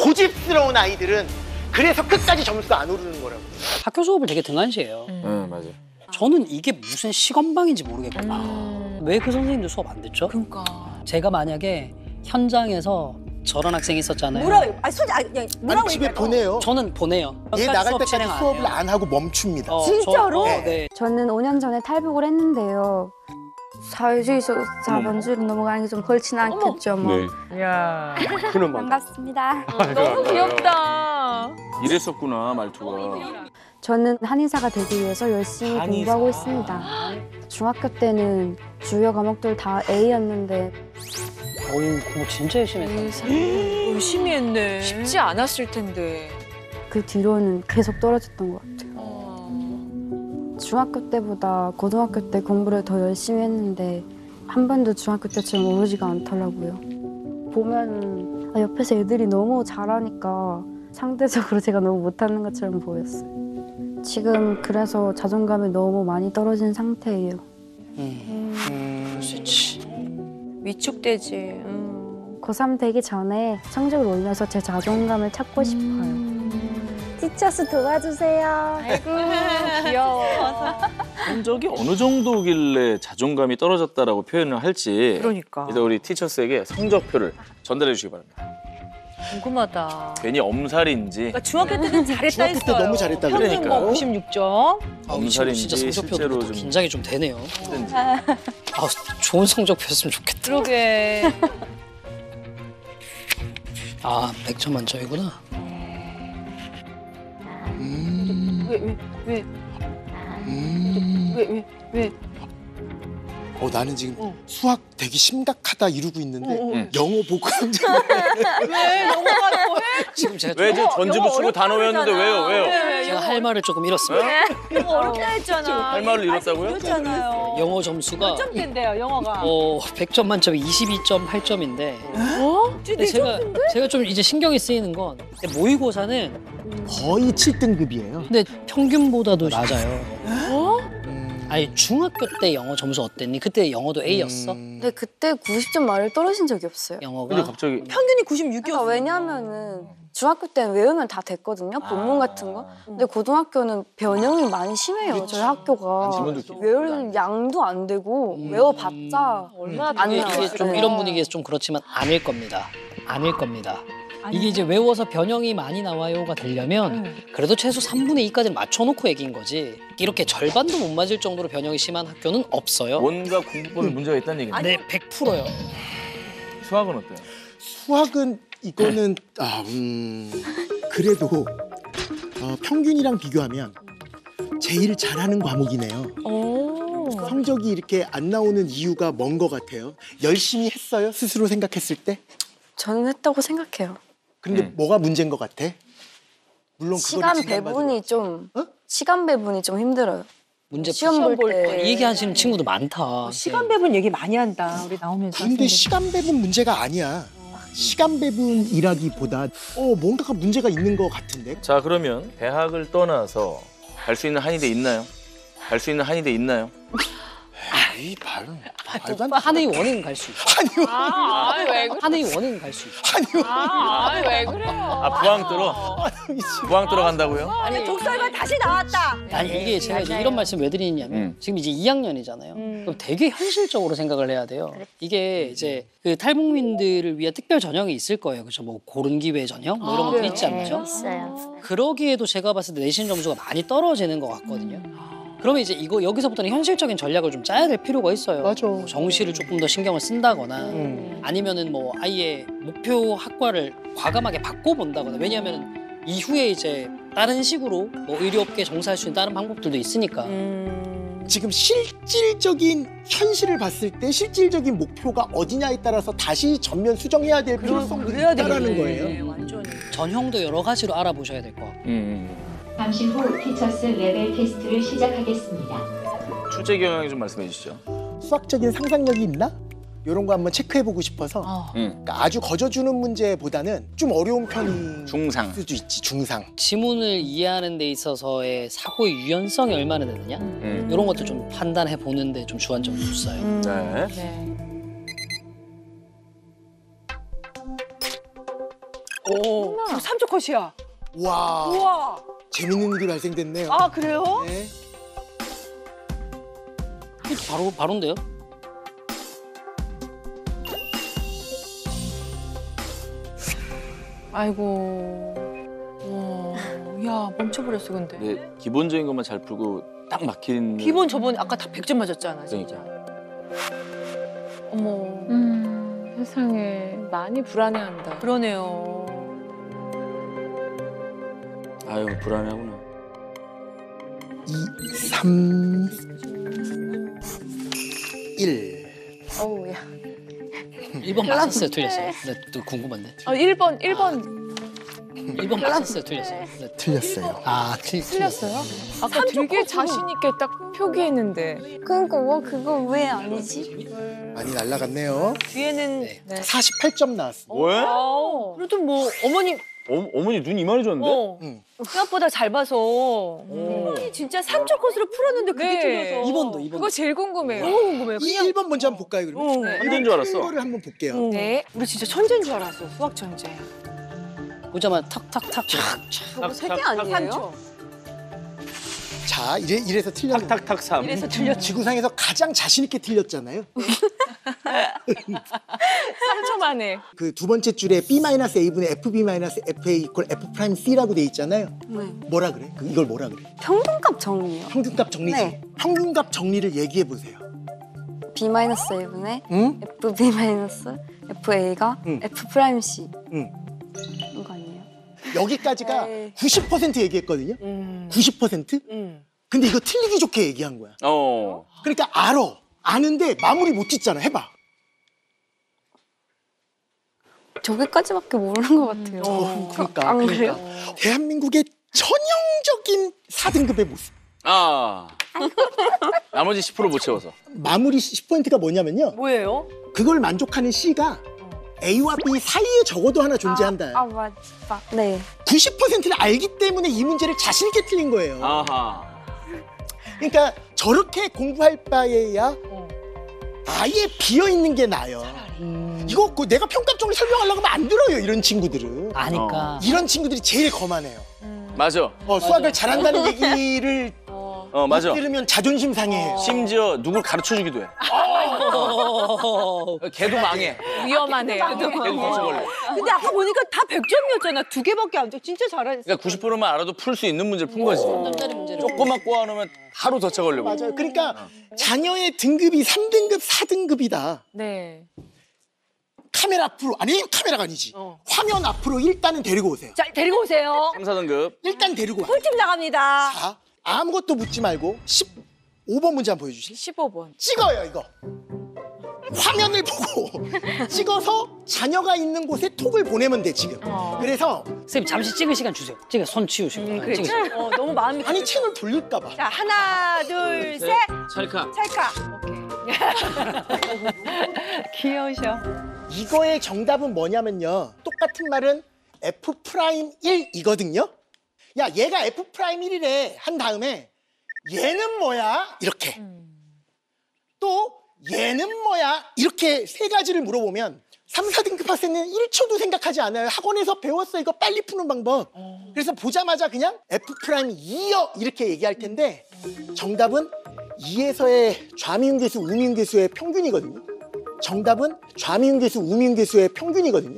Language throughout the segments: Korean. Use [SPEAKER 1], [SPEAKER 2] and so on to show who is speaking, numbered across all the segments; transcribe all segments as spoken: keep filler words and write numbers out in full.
[SPEAKER 1] 고집스러운 아이들은 그래서 끝까지 점수가 안 오르는 거라고.
[SPEAKER 2] 학교 수업을 되게 등한시해요.
[SPEAKER 3] 음.
[SPEAKER 4] 응, 맞아.
[SPEAKER 2] 저는 이게 무슨 시건방인지 모르겠거든요.
[SPEAKER 3] 음.
[SPEAKER 2] 왜 그 선생님들 수업 안 듣죠?
[SPEAKER 3] 그러니까.
[SPEAKER 2] 제가 만약에 현장에서 저런 학생이 있었잖아요.
[SPEAKER 5] 뭐라고? 아니 솔직히 아니, 그냥 뭐라고
[SPEAKER 1] 아니, 집에
[SPEAKER 5] 얘기해요?
[SPEAKER 1] 보내요.
[SPEAKER 2] 저는 보내요.
[SPEAKER 1] 얘
[SPEAKER 2] 끝까지
[SPEAKER 1] 나갈
[SPEAKER 2] 수업
[SPEAKER 1] 때까지
[SPEAKER 2] 진행 안
[SPEAKER 1] 수업을
[SPEAKER 2] 해요.
[SPEAKER 1] 안 하고 멈춥니다.
[SPEAKER 2] 어,
[SPEAKER 5] 진짜로?
[SPEAKER 2] 저, 어, 네.
[SPEAKER 6] 저는 오 년 전에 탈북을 했는데요. 사회주의 자본주의로 넘어가는 게 좀 그렇진 않겠죠, 뭐.
[SPEAKER 4] 네.
[SPEAKER 3] 야.
[SPEAKER 1] 그놈
[SPEAKER 6] 반갑습니다.
[SPEAKER 3] 너무 귀엽다.
[SPEAKER 4] 이랬었구나, 말투가.
[SPEAKER 6] 저는 한의사가 되기 위해서 열심히
[SPEAKER 4] 한의사.
[SPEAKER 6] 공부하고 있습니다. 중학교 때는 주요 과목들 다 A였는데
[SPEAKER 2] 어우, 공부 진짜 열심히 했다.
[SPEAKER 3] 열심히 했네. 쉽지 않았을 텐데.
[SPEAKER 6] 그 뒤로는 계속 떨어졌던 것 같아요.
[SPEAKER 3] 어.
[SPEAKER 6] 중학교 때보다 고등학교 때 공부를 더 열심히 했는데 한 번도 중학교 때처럼 오르지가 않더라고요. 보면 아, 옆에서 애들이 너무 잘하니까 상대적으로 제가 너무 못하는 것처럼 보였어요. 지금 그래서 자존감이 너무 많이 떨어진 상태예요.
[SPEAKER 2] 음,
[SPEAKER 3] 음.
[SPEAKER 2] 그럴 수 있지.
[SPEAKER 3] 위축되지. 음.
[SPEAKER 6] 고삼 되기 전에 성적을 올려서 제 자존감을 찾고 싶어요. 티처스 도와주세요.
[SPEAKER 3] 아이고 귀여워.
[SPEAKER 4] 성적이 어느 정도길래 자존감이 떨어졌다라고 표현을 할지
[SPEAKER 3] 그러니까.
[SPEAKER 4] 일단 우리 티처스에게 성적표를 전달해 주시기 바랍니다.
[SPEAKER 3] 궁금하다.
[SPEAKER 4] 괜히 엄살인지
[SPEAKER 3] 그러니까 중학교 때는 잘했다
[SPEAKER 1] 중학교 때
[SPEAKER 3] 했어요.
[SPEAKER 1] 너무 잘했다
[SPEAKER 3] 평균
[SPEAKER 4] 그러니까요.
[SPEAKER 3] 뭐 구십육 점.
[SPEAKER 2] 아, 이 친구
[SPEAKER 4] 엄살인지
[SPEAKER 2] 진짜 성적표
[SPEAKER 4] 실제로
[SPEAKER 2] 듣고
[SPEAKER 4] 좀
[SPEAKER 2] 긴장이 좀 되네요.
[SPEAKER 4] 힘든지.
[SPEAKER 2] 아, 좋은 성적표였으면 좋겠다.
[SPEAKER 3] 그러게.
[SPEAKER 2] 아, 백 점 만점이구나.
[SPEAKER 1] 음,
[SPEAKER 3] 왜 왜 왜
[SPEAKER 1] 음.
[SPEAKER 3] 왜 왜 왜?
[SPEAKER 1] 어, 나는 지금
[SPEAKER 3] 어.
[SPEAKER 1] 수학 되게 심각하다 이러고 있는데
[SPEAKER 3] 어, 어.
[SPEAKER 4] 응.
[SPEAKER 1] 영어 보고
[SPEAKER 3] 왜 넘어가는 거야?
[SPEAKER 2] 지금 제가
[SPEAKER 4] 왜
[SPEAKER 2] 좀,
[SPEAKER 4] 저 전지부 쓰고 단어 외웠는데 왜요? 왜요?
[SPEAKER 2] 제가 할 말을 조금 잃었습니다.
[SPEAKER 3] 영어 어렵다 했잖아.
[SPEAKER 4] 할 말을 잃었다고요?
[SPEAKER 3] 그렇잖아요.
[SPEAKER 2] 영어 점수가
[SPEAKER 3] 몇 점대인데요, 영어가?
[SPEAKER 2] 어, 백 점 만점에 이십이 점 팔 점인데
[SPEAKER 3] 어?
[SPEAKER 2] 근데 제가 제가 좀 이제 신경이 쓰이는 건 모의고사는
[SPEAKER 1] 거의 칠 등급이에요.
[SPEAKER 2] 근데 평균보다도 낮아요.
[SPEAKER 3] 어?
[SPEAKER 2] 아니 중학교 때 영어 점수 어땠니? 그때 영어도 A였어?
[SPEAKER 1] 음.
[SPEAKER 6] 근데 그때 구십 점 말을 떨어진 적이 없어요.
[SPEAKER 2] 영어가?
[SPEAKER 4] 근데 갑자기
[SPEAKER 3] 평균이 구십육이었어.
[SPEAKER 6] 그러니까 왜냐면은 중학교 때는 외우면 다 됐거든요. 본문 같은 거.
[SPEAKER 4] 아.
[SPEAKER 6] 근데 고등학교는 변형이 많이 심해요. 저희 학교가.
[SPEAKER 4] 지문도 좀-
[SPEAKER 6] 외울 양도 안 되고
[SPEAKER 2] 음.
[SPEAKER 6] 외워봤자
[SPEAKER 3] 얼마나
[SPEAKER 6] 안
[SPEAKER 2] 이게,
[SPEAKER 6] 나와요.
[SPEAKER 2] 이게 좀
[SPEAKER 6] 네.
[SPEAKER 2] 이런 분위기에서 좀 그렇지만 아닐 겁니다. 아닐 겁니다. 이게 이제 외워서 변형이 많이 나와요가 되려면 그래도 최소 삼분의 이까지는 맞춰놓고 얘기인 거지. 이렇게 절반도 못 맞을 정도로 변형이 심한 학교는 없어요.
[SPEAKER 4] 뭔가 공부법에 문제가 있다는 얘기네.
[SPEAKER 2] 네, 백 퍼센트요.
[SPEAKER 4] 수학은 어때요?
[SPEAKER 1] 수학은 이거는 아, 음, 그래도 어, 평균이랑 비교하면 제일 잘하는 과목이네요.
[SPEAKER 3] 오.
[SPEAKER 1] 성적이 이렇게 안 나오는 이유가 뭔 것 같아요? 열심히 했어요? 스스로 생각했을 때?
[SPEAKER 6] 저는 했다고 생각해요.
[SPEAKER 1] 근데
[SPEAKER 4] 음.
[SPEAKER 1] 뭐가 문제인 것 같아? 물론
[SPEAKER 6] 시간
[SPEAKER 1] 그거를 진단받으러-
[SPEAKER 6] 배분이 좀
[SPEAKER 1] 어?
[SPEAKER 6] 시간 배분이 좀 힘들어요.
[SPEAKER 2] 문제
[SPEAKER 6] 시험
[SPEAKER 2] 풀-
[SPEAKER 6] 볼 때.
[SPEAKER 2] 이 얘기하시는 친구도 많다.
[SPEAKER 5] 시간 배분 얘기 많이 한다. 우리 나오면서.
[SPEAKER 1] 근데
[SPEAKER 5] 학생들이.
[SPEAKER 1] 시간 배분 문제가 아니야. 시간 배분이라기보다 어 뭔가가 문제가 있는 것 같은데.
[SPEAKER 4] 자, 그러면 대학을 떠나서 갈 수 있는 한의대 있나요? 갈 수 있는 한의대 있나요?
[SPEAKER 1] 에이, 말, 말도 안
[SPEAKER 2] 한의 원은 갈 수 있어.
[SPEAKER 3] 아, 아니, 왜 그래?
[SPEAKER 2] 한의 원은 갈 수 있어.
[SPEAKER 3] 아, 아니, 왜 그래요?
[SPEAKER 4] 아, 부항 들어? 부항 들어 간다고요?
[SPEAKER 5] 아니 독설관 다시 나왔다.
[SPEAKER 2] 아니 이게 제가 이제 이런 말씀 왜 드리냐면
[SPEAKER 4] 음.
[SPEAKER 2] 지금 이제 이 학년이잖아요.
[SPEAKER 3] 음.
[SPEAKER 2] 그럼 되게 현실적으로 생각을 해야 돼요. 이게 이제 그 탈북민들을 위한 특별 전형이 있을 거예요. 그렇죠? 뭐 고른 기회 전형 뭐 이런 것도
[SPEAKER 3] 네.
[SPEAKER 2] 있지 않나요?
[SPEAKER 6] 있어요.
[SPEAKER 2] 그러기에도 제가 봤을 때 내신 점수가 많이 떨어지는 것 같거든요. 그러면 이제 이거 여기서부터는 현실적인 전략을 좀 짜야 될 필요가 있어요.
[SPEAKER 1] 맞아.
[SPEAKER 2] 뭐 정시를 조금 더 신경을 쓴다거나
[SPEAKER 1] 음.
[SPEAKER 2] 아니면은 뭐 아예 목표 학과를 과감하게 바꿔본다거나 왜냐하면 이후에 이제 다른 식으로 뭐 의료업계 종사할 수 있는 다른 방법들도 있으니까
[SPEAKER 3] 음.
[SPEAKER 1] 지금 실질적인 현실을 봤을 때 실질적인 목표가 어디냐에 따라서 다시 전면 수정해야 될 필요성도
[SPEAKER 3] 그래야
[SPEAKER 1] 있다라는
[SPEAKER 3] 되겠네.
[SPEAKER 1] 거예요.
[SPEAKER 3] 완전히.
[SPEAKER 2] 전형도 여러 가지로 알아보셔야 될 것 같고
[SPEAKER 4] 음.
[SPEAKER 7] 잠시 후 티처스 레벨 테스트를 시작하겠습니다.
[SPEAKER 4] 출제 경향 좀 말씀해 주시죠.
[SPEAKER 1] 수학적인 상상력이 있나? 이런 거 한번 체크해보고 싶어서
[SPEAKER 3] 어.
[SPEAKER 4] 음.
[SPEAKER 1] 그러니까 아주 거저주는 문제보다는 좀 어려운 편이
[SPEAKER 4] 중상.
[SPEAKER 1] 수도 있지. 중상.
[SPEAKER 2] 지문을 이해하는 데 있어서의 사고의 유연성이 얼마나 되느냐
[SPEAKER 4] 음.
[SPEAKER 2] 이런 것도 좀 판단해 보는데 좀 주안점을 줬어요.
[SPEAKER 3] 음.
[SPEAKER 4] 네.
[SPEAKER 3] 네.
[SPEAKER 5] 오, 지금 삼 초 컷이야.
[SPEAKER 1] 와,
[SPEAKER 5] 우와.
[SPEAKER 1] 재밌는 일이 발생됐네요.
[SPEAKER 5] 아, 그래요?
[SPEAKER 1] 네.
[SPEAKER 2] 바로 바로인데요?
[SPEAKER 3] 아이고. 와, 야 멈춰버렸어 근데.
[SPEAKER 4] 근데 기본적인 것만 잘 풀고 딱 막힌.
[SPEAKER 5] 기본 저번 아까 다 백 점 맞았잖아, 진짜.
[SPEAKER 3] 어머. 음, 세상에 많이 불안해한다.
[SPEAKER 5] 그러네요.
[SPEAKER 4] 아유 불안하구나.
[SPEAKER 1] 이, 삼, 일.
[SPEAKER 3] 어우 야.
[SPEAKER 2] 일 번 맞았어요, 틀렸어요? 네, 또 궁금한데.
[SPEAKER 3] 어, 일 번 일 번
[SPEAKER 2] 일 번 맞았어요, 틀렸어요? 네.
[SPEAKER 1] 틀렸어요.
[SPEAKER 2] 아, 틀,
[SPEAKER 3] 틀렸어요? 아까 되게 자신 있게 딱 표기했는데.
[SPEAKER 6] 그러니까 와 그거 왜 아니지?
[SPEAKER 1] 많이 날라갔네요.
[SPEAKER 5] 뒤에는
[SPEAKER 2] 네.
[SPEAKER 3] 네.
[SPEAKER 1] 사십팔 점 나왔습니다.
[SPEAKER 4] 왜?
[SPEAKER 5] 아우, 그래도 뭐 어머님
[SPEAKER 4] 어, 어머니 눈 이만해졌는데?
[SPEAKER 5] 어,
[SPEAKER 1] 응.
[SPEAKER 5] 생각보다 잘 봐서 어머니 진짜 삼 초 컷으로 풀었는데 그게
[SPEAKER 3] 네.
[SPEAKER 5] 틀려서
[SPEAKER 2] 이 번도, 이 번도.
[SPEAKER 3] 그거 제일 궁금해요.
[SPEAKER 5] 너무 궁금해요.
[SPEAKER 1] 이 일 번 먼저 한번 볼까요, 그러면?
[SPEAKER 5] 어.
[SPEAKER 3] 네.
[SPEAKER 4] 한 대인 줄 알았어.
[SPEAKER 1] 이거를 한번 볼게요.
[SPEAKER 5] 어.
[SPEAKER 3] 네.
[SPEAKER 5] 우리 진짜 천재인 줄 알았어, 수학 천재.
[SPEAKER 2] 보자마자 탁탁탁.
[SPEAKER 5] 저거 세 개 아니에요? 삼 초.
[SPEAKER 1] 자, 이래, 이래서 틀렸는데.
[SPEAKER 4] 탁탁탁 삼.
[SPEAKER 5] 이래서 틀렸지.
[SPEAKER 1] 지구상에서 가장 자신 있게 틀렸잖아요.
[SPEAKER 3] 삼 초 만에.
[SPEAKER 1] 그 두 번째 줄에 B-A분의 에프비-에프에이 이퀄 F'C라고 돼 있잖아요.
[SPEAKER 6] 네.
[SPEAKER 1] 뭐라 그래? 그 이걸 뭐라 그래?
[SPEAKER 6] 평균값 정리요.
[SPEAKER 1] 평균값 정리지.
[SPEAKER 6] 네.
[SPEAKER 1] 평균값 정리를 얘기해 보세요.
[SPEAKER 6] B-A분의
[SPEAKER 1] 응?
[SPEAKER 6] 에프비-에프에이가
[SPEAKER 1] 응.
[SPEAKER 6] F'C.
[SPEAKER 1] 응.
[SPEAKER 6] 이거 아니에요?
[SPEAKER 1] 여기까지가
[SPEAKER 6] 에이.
[SPEAKER 1] 구십 퍼센트 얘기했거든요.
[SPEAKER 5] 음.
[SPEAKER 1] 구십 퍼센트?
[SPEAKER 5] 음.
[SPEAKER 1] 근데 이거 틀리기 좋게 얘기한 거야.
[SPEAKER 4] 어.
[SPEAKER 1] 그러니까 알아. 아는데 마무리 못 짓잖아. 해봐.
[SPEAKER 6] 저기까지밖에 모르는 것 같아요.
[SPEAKER 1] 어, 그러니까.
[SPEAKER 6] 안
[SPEAKER 1] 그러니까.
[SPEAKER 6] 그래요?
[SPEAKER 1] 대한민국의 전형적인 사 등급의 모습.
[SPEAKER 4] 아. 나머지 십 퍼센트 못 채워서.
[SPEAKER 1] 마무리 십 포인트가 뭐냐면요.
[SPEAKER 5] 뭐예요?
[SPEAKER 1] 그걸 만족하는 C가 A와 B 사이에 적어도 하나 존재한다.
[SPEAKER 6] 아, 맞, 맞. 네.
[SPEAKER 1] 구십 퍼센트를 알기 때문에 이 문제를 자신 있게 틀린 거예요.
[SPEAKER 4] 아하.
[SPEAKER 1] 그러니까 저렇게 공부할 바에야
[SPEAKER 5] 어.
[SPEAKER 1] 아예 비어 있는 게 나아요.
[SPEAKER 5] 음.
[SPEAKER 1] 이거 그 내가 평가 정리 설명하려고 하면 안 들어요. 이런 친구들은.
[SPEAKER 2] 아니까.
[SPEAKER 1] 이런 친구들이 제일 거만해요.
[SPEAKER 4] 맞아.
[SPEAKER 1] 어, 수학을 잘한다는 얘기를
[SPEAKER 5] 어.
[SPEAKER 4] 어 맞아.
[SPEAKER 1] 못 들으면 자존심 상해요.
[SPEAKER 4] 심지어 누굴 가르쳐 주기도 해. 걔도 망해.
[SPEAKER 3] 위험하네요.
[SPEAKER 4] 걔도 거쳐버려.
[SPEAKER 5] 근데 아까 보니까 다 백 점이었잖아. 두 개밖에 안 돼. 진짜 잘했어.
[SPEAKER 4] 그러니까 구십 퍼센트만 알아도 풀 수 있는 문제를 푼 거지.
[SPEAKER 2] 점짜리 문제를.
[SPEAKER 4] 조금만 꼬아놓으면 하루 더 채 걸려고.
[SPEAKER 1] 맞아요. 그러니까 자녀의 등급이 삼 등급, 사 등급이다.
[SPEAKER 3] 네.
[SPEAKER 1] 카메라 앞으로, 아니 카메라가 아니지.
[SPEAKER 5] 어.
[SPEAKER 1] 화면 앞으로 일단은 데리고 오세요.
[SPEAKER 5] 자, 데리고 오세요.
[SPEAKER 4] 삼, 사 등급.
[SPEAKER 1] 일단 데리고 와.
[SPEAKER 5] 꿀팁 나갑니다.
[SPEAKER 1] 자, 아무것도 묻지 말고 십오 번 문제 한번 보여주실래요?
[SPEAKER 3] 십오 번.
[SPEAKER 1] 찍어요, 이거. 화면을 보고 찍어서 자녀가 있는 곳에 톡을 보내면 돼, 지금.
[SPEAKER 3] 어.
[SPEAKER 1] 그래서
[SPEAKER 2] 선생님 잠시 찍을 시간 주세요. 찍어 손 치우시고.
[SPEAKER 5] 음,
[SPEAKER 2] 아,
[SPEAKER 5] 그래.
[SPEAKER 2] 찍으시고.
[SPEAKER 5] 어, 너무 마음이
[SPEAKER 1] 아니
[SPEAKER 5] 급했어.
[SPEAKER 1] 채널 돌릴까 봐.
[SPEAKER 5] 자, 하나, 둘, 셋.
[SPEAKER 4] 찰칵.
[SPEAKER 5] 찰칵. 귀여우셔.
[SPEAKER 1] 이거의 정답은 뭐냐면요. 똑같은 말은 F 프라임 일이거든요. 야, 얘가 F 프라임 일이래 한 다음에 얘는 뭐야? 이렇게. 또 얘는 뭐야? 이렇게 세 가지를 물어보면 삼, 사 등급 학생은 일 초도 생각하지 않아요. 학원에서 배웠어. 이거 빨리 푸는 방법. 그래서 보자마자 그냥 F 프라임 이요 이렇게 얘기할 텐데 정답은 이에서의 좌미음계수, 우미음계수의 평균이거든요. 정답은 좌미음계수, 우미음계수의 평균이거든요.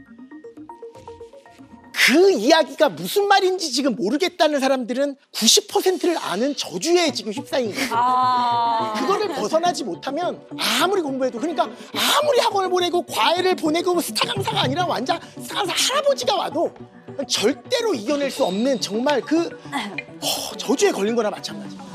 [SPEAKER 1] 그 이야기가 무슨 말인지 지금 모르겠다는 사람들은 구십 퍼센트를 아는 저주에 지금 휩싸인 거예요.
[SPEAKER 5] 아.
[SPEAKER 1] 그거를 벗어나지 못하면 아무리 공부해도, 그러니까 아무리 학원을 보내고 과외를 보내고 스타 강사가 아니라 완전 스타 강사 할아버지가 와도 절대로 이겨낼 수 없는 정말 그 어, 저주에 걸린 거나 마찬가지예요.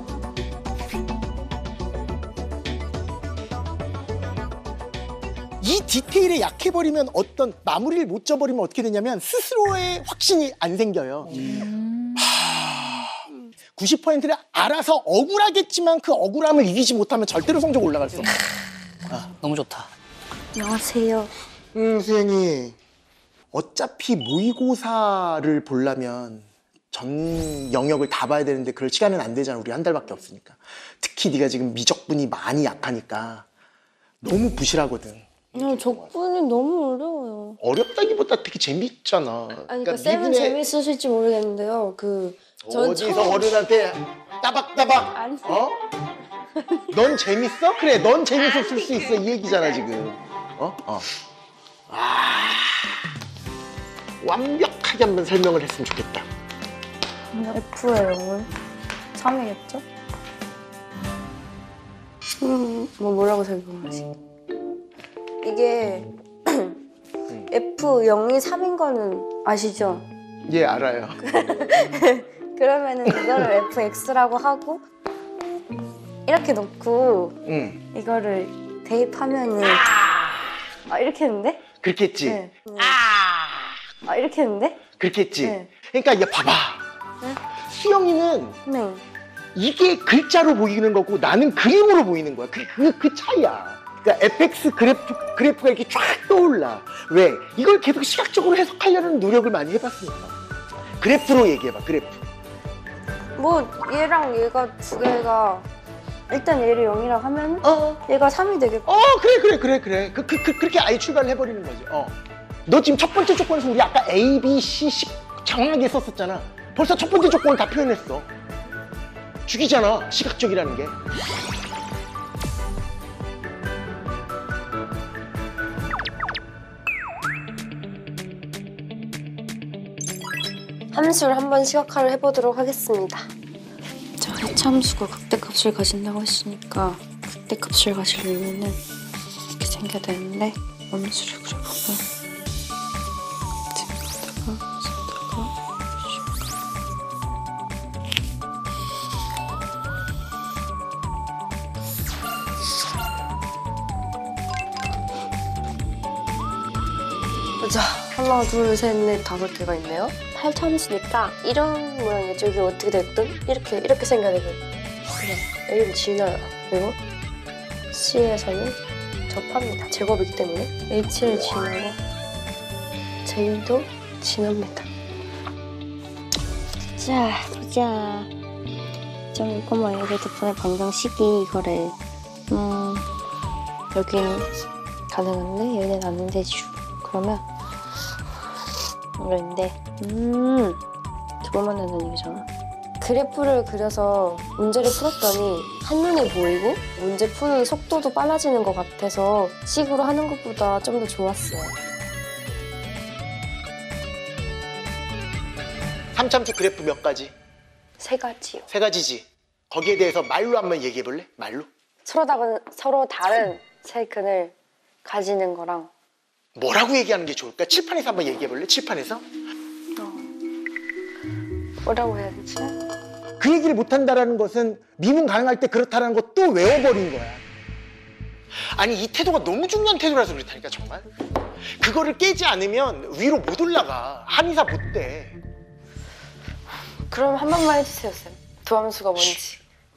[SPEAKER 1] 이 디테일에 약해버리면 어떤 마무리를 못 져버리면 어떻게 되냐면 스스로의 확신이 안 생겨요. 하... 구십 퍼센트를 알아서 억울하겠지만 그 억울함을 이기지 못하면 절대로 성적 올라갈 수 없어요.
[SPEAKER 2] 너무 좋다.
[SPEAKER 6] 안녕하세요.
[SPEAKER 1] 음, 수현이 어차피 모의고사를 보려면 전 영역을 다 봐야 되는데 그럴 시간은 안 되잖아. 우리 한 달밖에 없으니까. 특히 네가 지금 미적분이 많이 약하니까 너무 부실하거든.
[SPEAKER 6] 그냥 적분이 너무 어려워요.
[SPEAKER 1] 어렵다기보다 되게 재밌잖아.
[SPEAKER 6] 아니 그러니까 쌤은 재밌으실지 모르겠는데요. 그 전
[SPEAKER 1] 어디서
[SPEAKER 6] 처음...
[SPEAKER 1] 어른한테 따박따박
[SPEAKER 6] 아니.
[SPEAKER 1] 어? 넌 재밌어? 그래 넌 재밌었을 수 있어 이 얘기잖아 지금. 어? 어. 아 완벽하게 한번 설명을 했으면 좋겠다.
[SPEAKER 6] F의 영은 삼이겠죠? 음, 뭐 뭐라고 설명하지? 이게 에프 영이 삼인 거는 아시죠?
[SPEAKER 1] 예 알아요.
[SPEAKER 6] 그러면은 이거를 에프 엑스라고 하고 이렇게 놓고
[SPEAKER 1] 응.
[SPEAKER 6] 이거를 대입하면은 아 이렇게 했는데?
[SPEAKER 1] 그렇게 했지?
[SPEAKER 6] 네. 아 이렇게 했는데?
[SPEAKER 1] 그렇게 했지?
[SPEAKER 6] 네.
[SPEAKER 1] 그러니까 이제 봐봐.
[SPEAKER 6] 네?
[SPEAKER 1] 수영이는
[SPEAKER 6] 네.
[SPEAKER 1] 이게 글자로 보이는 거고 나는 그림으로 보이는 거야. 그, 그, 그 차이야. 그러니까 에프엑스 그래프, 그래프가 이렇게 쫙 떠올라. 왜? 이걸 계속 시각적으로 해석하려는 노력을 많이 해봤으니까. 그래프로 얘기해봐, 그래프.
[SPEAKER 6] 뭐 얘랑 얘가 두 개가 일단 얘를 영이라고 하면
[SPEAKER 1] 어.
[SPEAKER 6] 얘가 삼이 되겠고.
[SPEAKER 1] 어, 그래, 그래, 그래, 그래. 그, 그, 그, 그렇게 아예 출발을 해버리는 거지. 어. 너 지금 첫 번째 조건에서 우리 아까 A, B, C, C 정확하게 썼었잖아. 벌써 첫 번째 조건을 다 표현했어. 죽이잖아, 시각적이라는 게.
[SPEAKER 6] 함수를 한번 시각화를 해보도록 하겠습니다. 자, 해참수가 극대값을 가진다고 했으니까 극대값을 가지려면은 이렇게 생겨야 되는데 원수를 그려보면 생각다가 쓰다가 자, 하나, 둘, 셋, 넷, 다섯 개가 있네요. 팔참수니까 이런 모양이겠죠. 이게 어떻게 됐든 이렇게 이렇게 생겨야 되거든요. 그래, A를 지나요. 그리고 C에서는 접합니다. 제곱이기 때문에 H를 지나고 J도 지납니다. 자, 보자. 점 일, 일의 덕분에 방정식이 이거를 음 여기는 가능한데 얘는 안 되죠. 그러면 이런데 음 두 번만 되는 얘기잖아. 그래프를 그려서 문제를 풀었더니 한눈에 보이고 문제 푸는 속도도 빨라지는 것 같아서 식으로 하는 것보다 좀 더 좋았어요.
[SPEAKER 1] 삼참수 그래프 몇 가지?
[SPEAKER 6] 세 가지요.
[SPEAKER 1] 세 가지지. 거기에 대해서 말로 한번 얘기해 볼래? 말로?
[SPEAKER 6] 서로 다른 서로 다른 세근을 가지는 거랑
[SPEAKER 1] 뭐라고 얘기하는 게 좋을까? 칠판에서 한번 얘기해 볼래? 칠판에서?
[SPEAKER 6] 어, 뭐라고 해야 되지?
[SPEAKER 1] 그 얘기를 못한다는 것은 미분 가능할 때 그렇다는 거 또 외워버린 거야. 아니 이 태도가 너무 중요한 태도라서 그렇다니까 정말. 그거를 깨지 않으면 위로 못 올라가. 한의사 못 돼.
[SPEAKER 6] 그럼 한 번만 해주세요, 쌤. 두함수가 뭔지.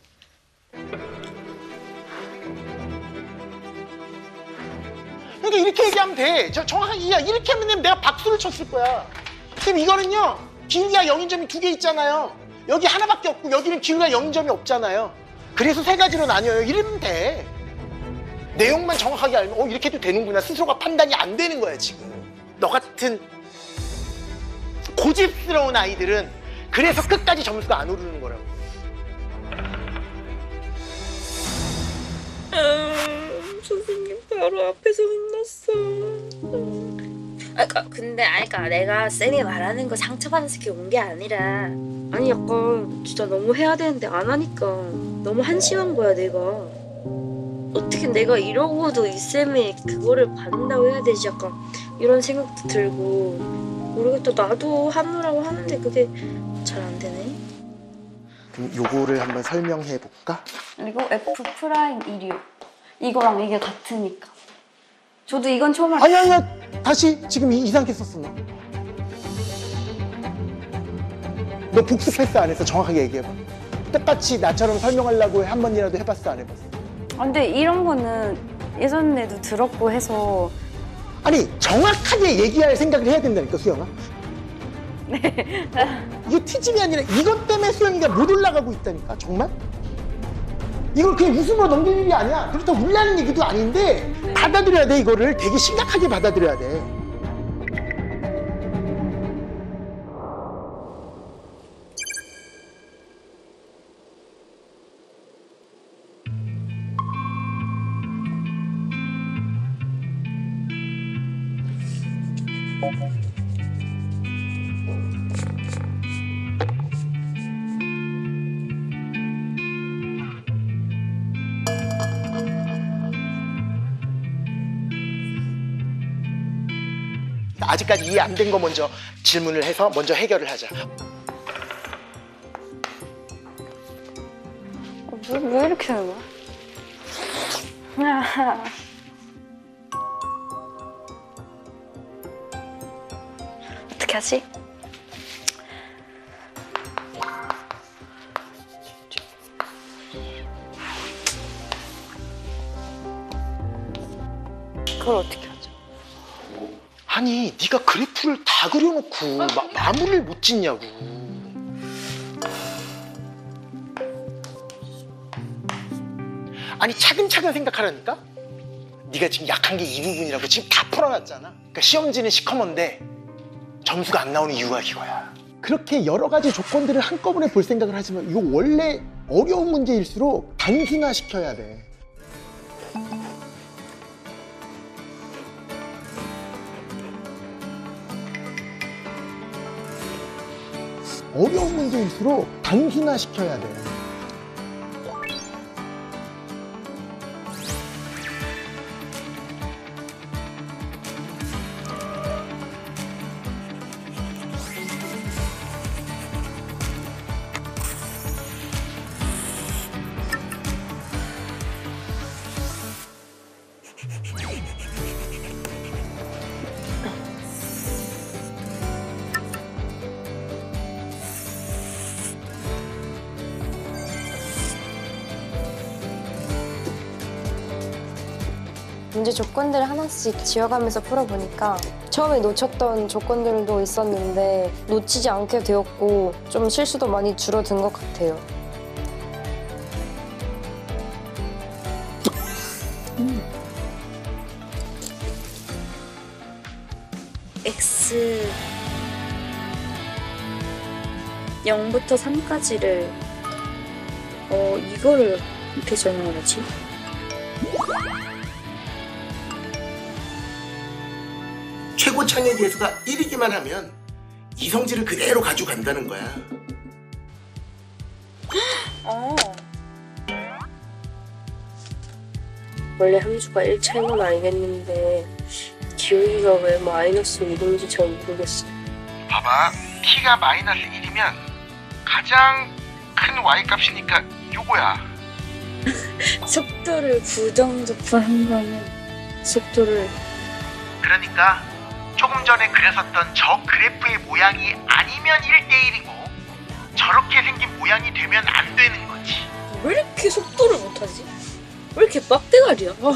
[SPEAKER 1] 그러니까 이렇게 얘기하면 돼. 저 정확하게 야 이렇게 하면 내가 박수를 쳤을 거야. 그럼 이거는요. 기울기가 영인 점이 두 개 있잖아요. 여기 하나밖에 없고 여기는 기울기가 영인 점이 없잖아요. 그래서 세 가지로 나뉘어요. 이러면 돼. 내용만 정확하게 알면 어 이렇게 해도 되는구나. 스스로가 판단이 안 되는 거야 지금. 너 같은 고집스러운 아이들은 그래서 끝까지 점수가 안 오르는 거라고.
[SPEAKER 5] 아, 선생님 바로 앞에서 혼났어. 아, 그러니까 근데 아니, 그러니까 내가 쌤이 말하는 거 상처받아서 이렇게 온 게 아니라 아니 약간 진짜 너무 해야 되는데 안 하니까 너무 한심한 거야 내가. 어떻게 내가 이러고도 이 쌤이 그거를 받는다고 해야 되지 약간 이런 생각도 들고 모르겠다. 나도 하느라고 하는데 그게 잘 안 되네.
[SPEAKER 1] 그럼 요거를 한번 설명해 볼까?
[SPEAKER 6] 그리고 F 프라임 일이요. 이거랑 이게 같으니까. 저도 이건 처음 알았어요.
[SPEAKER 1] 아니 아니야. 다시 지금 이상하게 썼어 너. 너 복습했어 안 했어? 정확하게 얘기해봐. 똑같이 나처럼 설명하려고 한 번이라도 해봤어 안 해봤어?
[SPEAKER 6] 아, 근데 이런 거는 예전에도 들었고 해서
[SPEAKER 1] 아니 정확하게 얘기할 생각을 해야 된다니까 수영아. 네. 이게 티집이 아니라 이것 때문에 수영이가 못 올라가고 있다니까 정말? 이걸 그냥 웃음으로 넘길 일이 아니야. 그렇다고 울라는 얘기도 아닌데 받아들여야 돼. 이거를 되게 심각하게 받아들여야 돼. 아직까지 이해 안 된 거 먼저 질문을 해서 먼저 해결을 하자.
[SPEAKER 6] 어, 왜, 왜 이렇게 하는 거야? 어떻게 하지? 그걸 어떻게 하죠?
[SPEAKER 1] 아니 네가 그래프를 다 그려놓고 마, 마무리를 못 짓냐고. 아니 차근차근 생각하라니까? 네가 지금 약한 게 이 부분이라고 지금 다 풀어놨잖아. 그러니까 시험지는 시커먼데 점수가 안 나오는 이유가 이거야. 그렇게 여러 가지 조건들을 한꺼번에 볼 생각을 하지만 이거 원래 어려운 문제일수록 단순화시켜야 돼. 어려운 문제일수록 단순화시켜야 돼.
[SPEAKER 6] 문제 조건들을 하나씩 지어가면서 풀어보니까 처음에 놓쳤던 조건들도 있었는데 놓치지 않게 되었고 좀 실수도 많이 줄어든 것 같아요.
[SPEAKER 5] 음. X 영부터 삼까지를 어 이거를 어떻게 설명을 하지?
[SPEAKER 1] 최고창의 개수가 일이기만 하면 이성질을 그대로 가져간다는 거야.
[SPEAKER 5] 어. 원래 함수가 일차인 건 알겠는데 기울기가 왜 마이너스 일인지 잘 모르겠어.
[SPEAKER 1] 봐봐, t가 마이너스 일이면 가장 큰 y값이니까 요거야.
[SPEAKER 5] 속도를 부정적분한 거는 속도를
[SPEAKER 1] 그러니까 조금 전에 그렸었던 저 그래프의 모양이 아니면 일 대 일이고 저렇게 생긴 모양이 되면 안 되는 거지.
[SPEAKER 5] 왜 이렇게 속도를 못하지? 왜 이렇게 빡대가리야? 아.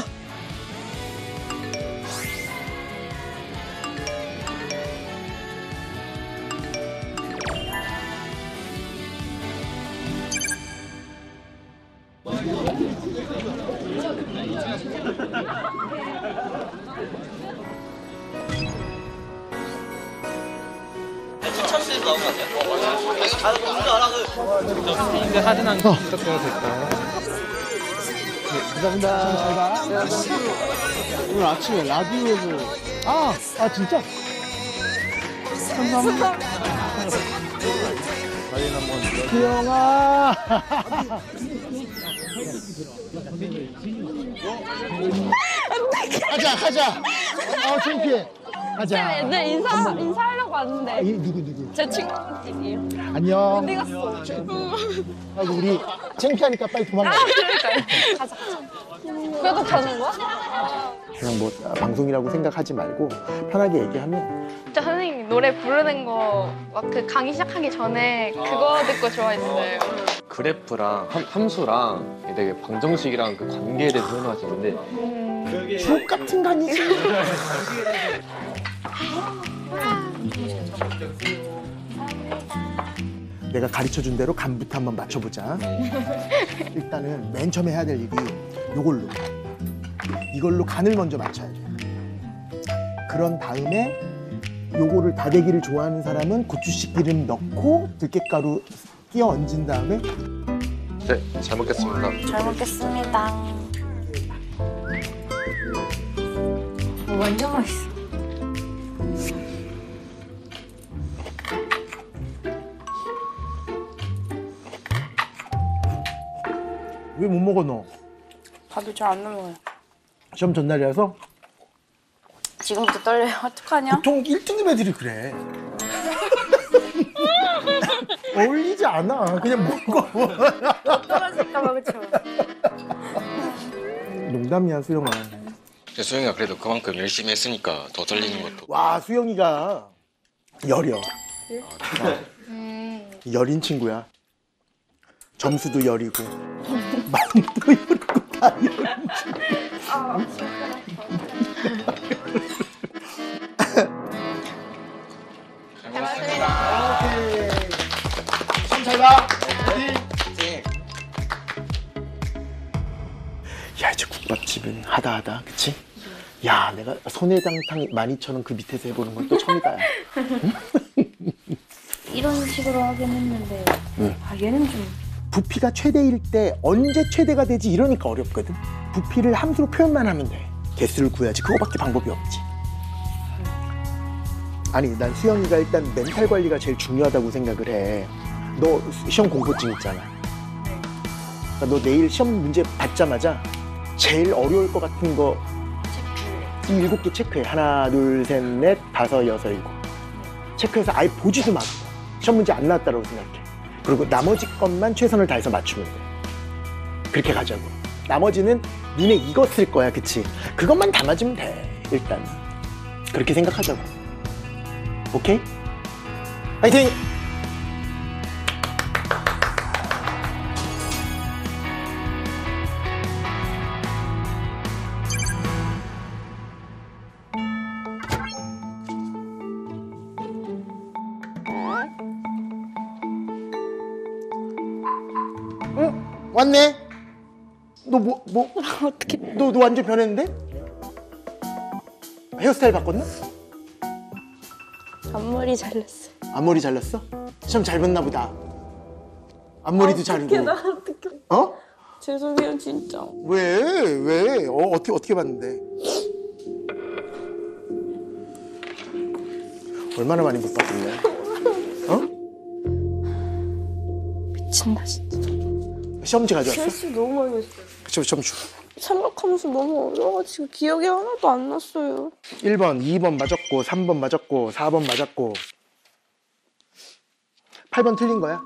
[SPEAKER 8] 선생님들 사진 한 장 찍어도 될까요?
[SPEAKER 1] 감사합니다. 오늘 아침에 라디오에서 아, 아 진짜? 감사합니다.
[SPEAKER 8] 사진 한번
[SPEAKER 1] 기영아. 가자, 가자. 아, 창피해. 가자.
[SPEAKER 6] 네, 인사, 인사하려고 왔는데
[SPEAKER 1] 아, 이 누구 누구?
[SPEAKER 6] 제 친구들이에요.
[SPEAKER 1] 안녕.
[SPEAKER 6] 어디 갔어?
[SPEAKER 1] 아, 우리 창피하니까 빨리 도망가.
[SPEAKER 6] 그러니까요. 가자, 가자. 그래도 가는 거야?
[SPEAKER 1] 그냥 뭐 방송이라고 생각하지 말고 편하게 얘기하면.
[SPEAKER 9] 진짜 선생님 노래 부르는 거 막 그 강의 시작하기 전에 그거 듣고 좋아했어요.
[SPEAKER 8] 그래프랑 함, 함수랑 되게 방정식이랑 그 관계에 대해서 설명하시는데
[SPEAKER 1] 주옥 같은 거 아니지? 내가 가르쳐준 대로 간부터 한번 맞춰보자. 일단은 맨 처음에 해야 될 일이 이걸로. 이걸로 간을 먼저 맞춰야 돼. 그런 다음에 요거를 다대기를 좋아하는 사람은 고추씨 기름 넣고 들깨가루 끼워 얹은 다음에
[SPEAKER 8] 네, 잘 먹겠습니다.
[SPEAKER 5] 잘 먹겠습니다. 완전 맛있어.
[SPEAKER 1] 왜 못 먹어 너?
[SPEAKER 6] 밥이 잘 안 넘어요.
[SPEAKER 1] 시험 전날이라서?
[SPEAKER 6] 지금부터 떨려요. 어떡하냐?
[SPEAKER 1] 보통 일 등급 애들이 그래. 어울리지 않아. 그냥 먹어.
[SPEAKER 6] 떨어질까봐 그쵸?
[SPEAKER 1] 농담이야 수영아.
[SPEAKER 10] 수영이가 그래도 그만큼 열심히 했으니까 더 떨리는 것도.
[SPEAKER 1] 와 수영이가 열이요.
[SPEAKER 9] 음.
[SPEAKER 1] 열인 친구야. 점수도 열이고 마음도 열이고 다 열인 친구.
[SPEAKER 9] 아, 잘 먹었습니다.
[SPEAKER 1] 오케이. 시험 잘 봐. 야 이제 국밥집은 하다하다 그치? 야 내가 손해장탕 만 이천 원 그 밑에서 해보는 건 또 처음이다.
[SPEAKER 6] 이런 식으로 하긴 했는데
[SPEAKER 1] 응.
[SPEAKER 6] 아 얘는 좀
[SPEAKER 1] 부피가 최대일 때 언제 최대가 되지 이러니까 어렵거든. 부피를 함수로 표현만 하면 돼. 개수를 구해야지. 그거밖에 방법이 없지. 아니 난 수영이가 일단 멘탈 관리가 제일 중요하다고 생각을 해. 너 시험 공포증 있잖아. 그러니까 너 내일 시험 문제 받자마자 제일 어려울 것 같은 거 이 일곱 개 체크해. 하나 둘 셋 넷 다섯 여섯 일곱 체크해서 아예 보지도 마. 시험 문제 안 나왔다고 생각해. 그리고 나머지 것만 최선을 다해서 맞추면 돼. 그렇게 가자고. 나머지는 니네 이거 쓸 거야, 그치? 그것만 다 맞으면 돼, 일단. 그렇게 생각하자고. 오케이? 파이팅! 응? 왔네? 너 뭐, 뭐? 어떻게? 너, 너 완전 변했는데? 헤어스타일 바꿨나?
[SPEAKER 6] 앞머리 잘랐어요.
[SPEAKER 1] 앞머리 잘랐어? 시험 잘 봤나 보다. 앞머리도 자르고.
[SPEAKER 6] 나 어떡해.
[SPEAKER 1] 어?
[SPEAKER 6] 죄송해요 진짜.
[SPEAKER 1] 왜? 왜? 어, 어떻게, 어떻게 봤는데? 얼마나 많이 못 봤길래? 어?
[SPEAKER 6] 미친다 진짜.
[SPEAKER 1] 시험지 가져왔어?
[SPEAKER 6] 실수 너무 많이 했어요.
[SPEAKER 1] 저, 점수.
[SPEAKER 6] 생각하면서 너무 어려워가지고 기억이 하나도 안 났어요.
[SPEAKER 1] 일 번, 이 번 맞았고, 삼 번 맞았고, 사 번 맞았고. 팔 번 틀린 거야?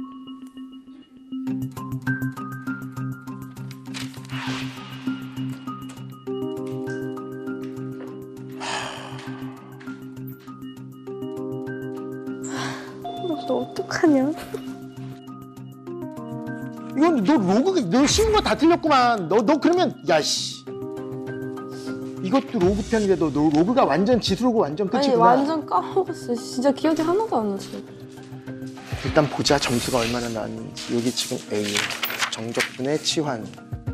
[SPEAKER 6] 너 어떡하냐?
[SPEAKER 1] 이건 너 로그, 너 쉬운 거 다 틀렸구만. 너, 너 그러면, 야, 씨. 이것도 로그 편인데 너, 너 로그가 완전 지수로그 완전 끝이구나.
[SPEAKER 6] 아니 완전 까먹었어요. 진짜 기억이 하나도 안 났어요.
[SPEAKER 1] 일단 보자 점수가 얼마나 나왔는지. 여기 지금 A, 정적분의 치환.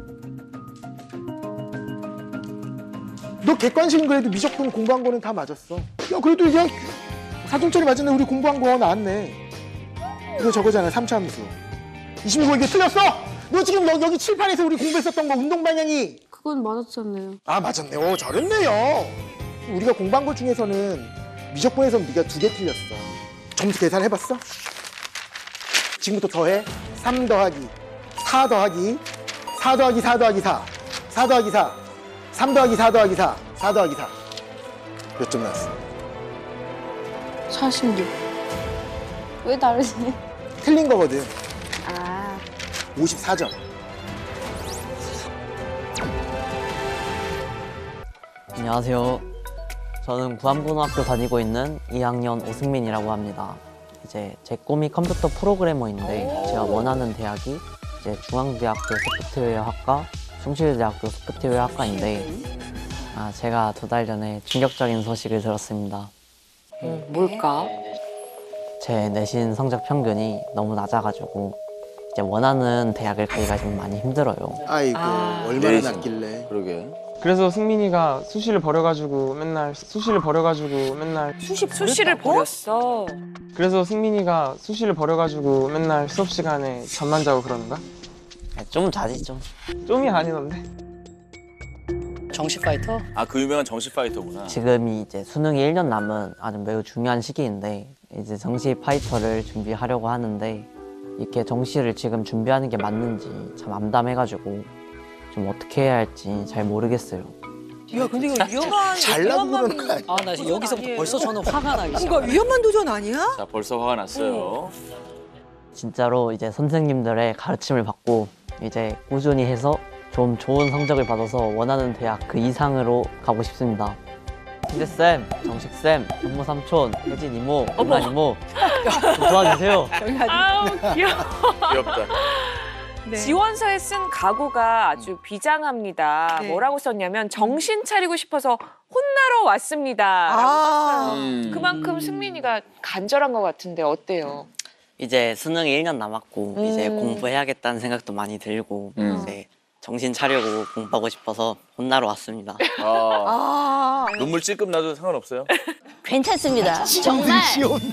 [SPEAKER 1] 너 객관식은 그래도 미적분 공부한 거는 다 맞았어. 야 그래도 이제 사점짜리 맞았네. 우리 공부한 거 나왔네. 이거 저거잖아, 삼 차 함수. 이십육 번 이거 틀렸어? 너 지금 여, 여기 칠판에서 우리 공부했었던 거 운동 방향이.
[SPEAKER 6] 그건 맞았잖아요.
[SPEAKER 1] 아 맞았네. 오 잘했네요. 우리가 공부한 것 중에서는 미적분에서는 네가 두 개 틀렸어. 점수 계산해봤어? 지금부터 더해. 삼 더하기 사 더하기 사 더하기 사 더하기 사 사 더하기 사 삼 더하기 사 더하기 사 사 더하기 사 몇 점 나왔어?
[SPEAKER 6] 사십육. 왜 다르지?
[SPEAKER 1] 틀린 거거든.
[SPEAKER 6] 아.
[SPEAKER 1] 오십사 점.
[SPEAKER 11] 안녕하세요. 저는 구암고등학교 다니고 있는 이 학년 오승민이라고 합니다. 이제 제 꿈이 컴퓨터 프로그래머인데 제가 원하는 대학이 이제 중앙대학교 소프트웨어학과, 숭실대학교 소프트웨어학과인데 아, 제가 두 달 전에 충격적인 소식을 들었습니다.
[SPEAKER 3] 음, 뭘까?
[SPEAKER 11] 제 내신 성적 평균이 너무 낮아가지고 이제 원하는 대학을 가기가 좀 많이 힘들어요.
[SPEAKER 1] 아이고
[SPEAKER 3] 아.
[SPEAKER 1] 얼마나
[SPEAKER 4] 내신.
[SPEAKER 1] 낮길래.
[SPEAKER 4] 그러게.
[SPEAKER 8] 그래서 승민이가 수시를 버려가지고 맨날 수시를 버려가지고 맨날
[SPEAKER 3] 수시 수시를 버렸어.
[SPEAKER 8] 그래서 승민이가 수시를 버려가지고 맨날 수업 시간에 잠만 자고 그러는가?
[SPEAKER 11] 좀 자지 좀.
[SPEAKER 8] 좀이 아니던데.
[SPEAKER 2] 정시 파이터?
[SPEAKER 4] 아, 그 유명한 정시 파이터구나.
[SPEAKER 11] 지금이 이제 수능이 일 년 남은 아주 매우 중요한 시기인데 이제 정시 파이터를 준비하려고 하는데 이렇게 정시를 지금 준비하는 게 맞는지 참 암담해가지고 좀 어떻게 해야 할지 잘 모르겠어요.
[SPEAKER 3] 야, 근데 이거 위험한
[SPEAKER 1] 잘나고
[SPEAKER 3] 위험한-
[SPEAKER 1] 그러는 거 아니야?
[SPEAKER 2] 아, 나 여기서부터 벌써 저는 화가 나기
[SPEAKER 3] 이거
[SPEAKER 2] 시작해.
[SPEAKER 3] 위험한 도전 아니야?
[SPEAKER 4] 자, 벌써 화가 났어요.
[SPEAKER 11] 진짜로 이제 선생님들의 가르침을 받고 이제 꾸준히 해서 좀 좋은 성적을 받아서 원하는 대학 그 이상으로 가고 싶습니다. 희재쌤, 정식쌤, 현모 삼촌, 혜진 이모, 은란 이모 좀 도와주세요.
[SPEAKER 3] 아우 귀여워.
[SPEAKER 4] 귀엽다.
[SPEAKER 3] 네.
[SPEAKER 12] 지원서에 쓴 각오가 아주 비장합니다.
[SPEAKER 3] 네.
[SPEAKER 12] 뭐라고 썼냐면 정신 차리고 싶어서 혼나러 왔습니다.
[SPEAKER 3] 아.
[SPEAKER 4] 음.
[SPEAKER 12] 그만큼 승민이가 간절한 것 같은데 어때요?
[SPEAKER 11] 이제 수능이 일 년 남았고
[SPEAKER 12] 음.
[SPEAKER 11] 이제 공부해야겠다는 생각도 많이 들고
[SPEAKER 4] 음.
[SPEAKER 11] 이제 정신 차리고 공부하고 싶어서 혼나러 왔습니다.
[SPEAKER 4] 아,
[SPEAKER 3] 아.
[SPEAKER 4] 눈물 찔끔 나도 상관없어요?
[SPEAKER 13] 괜찮습니다. 정말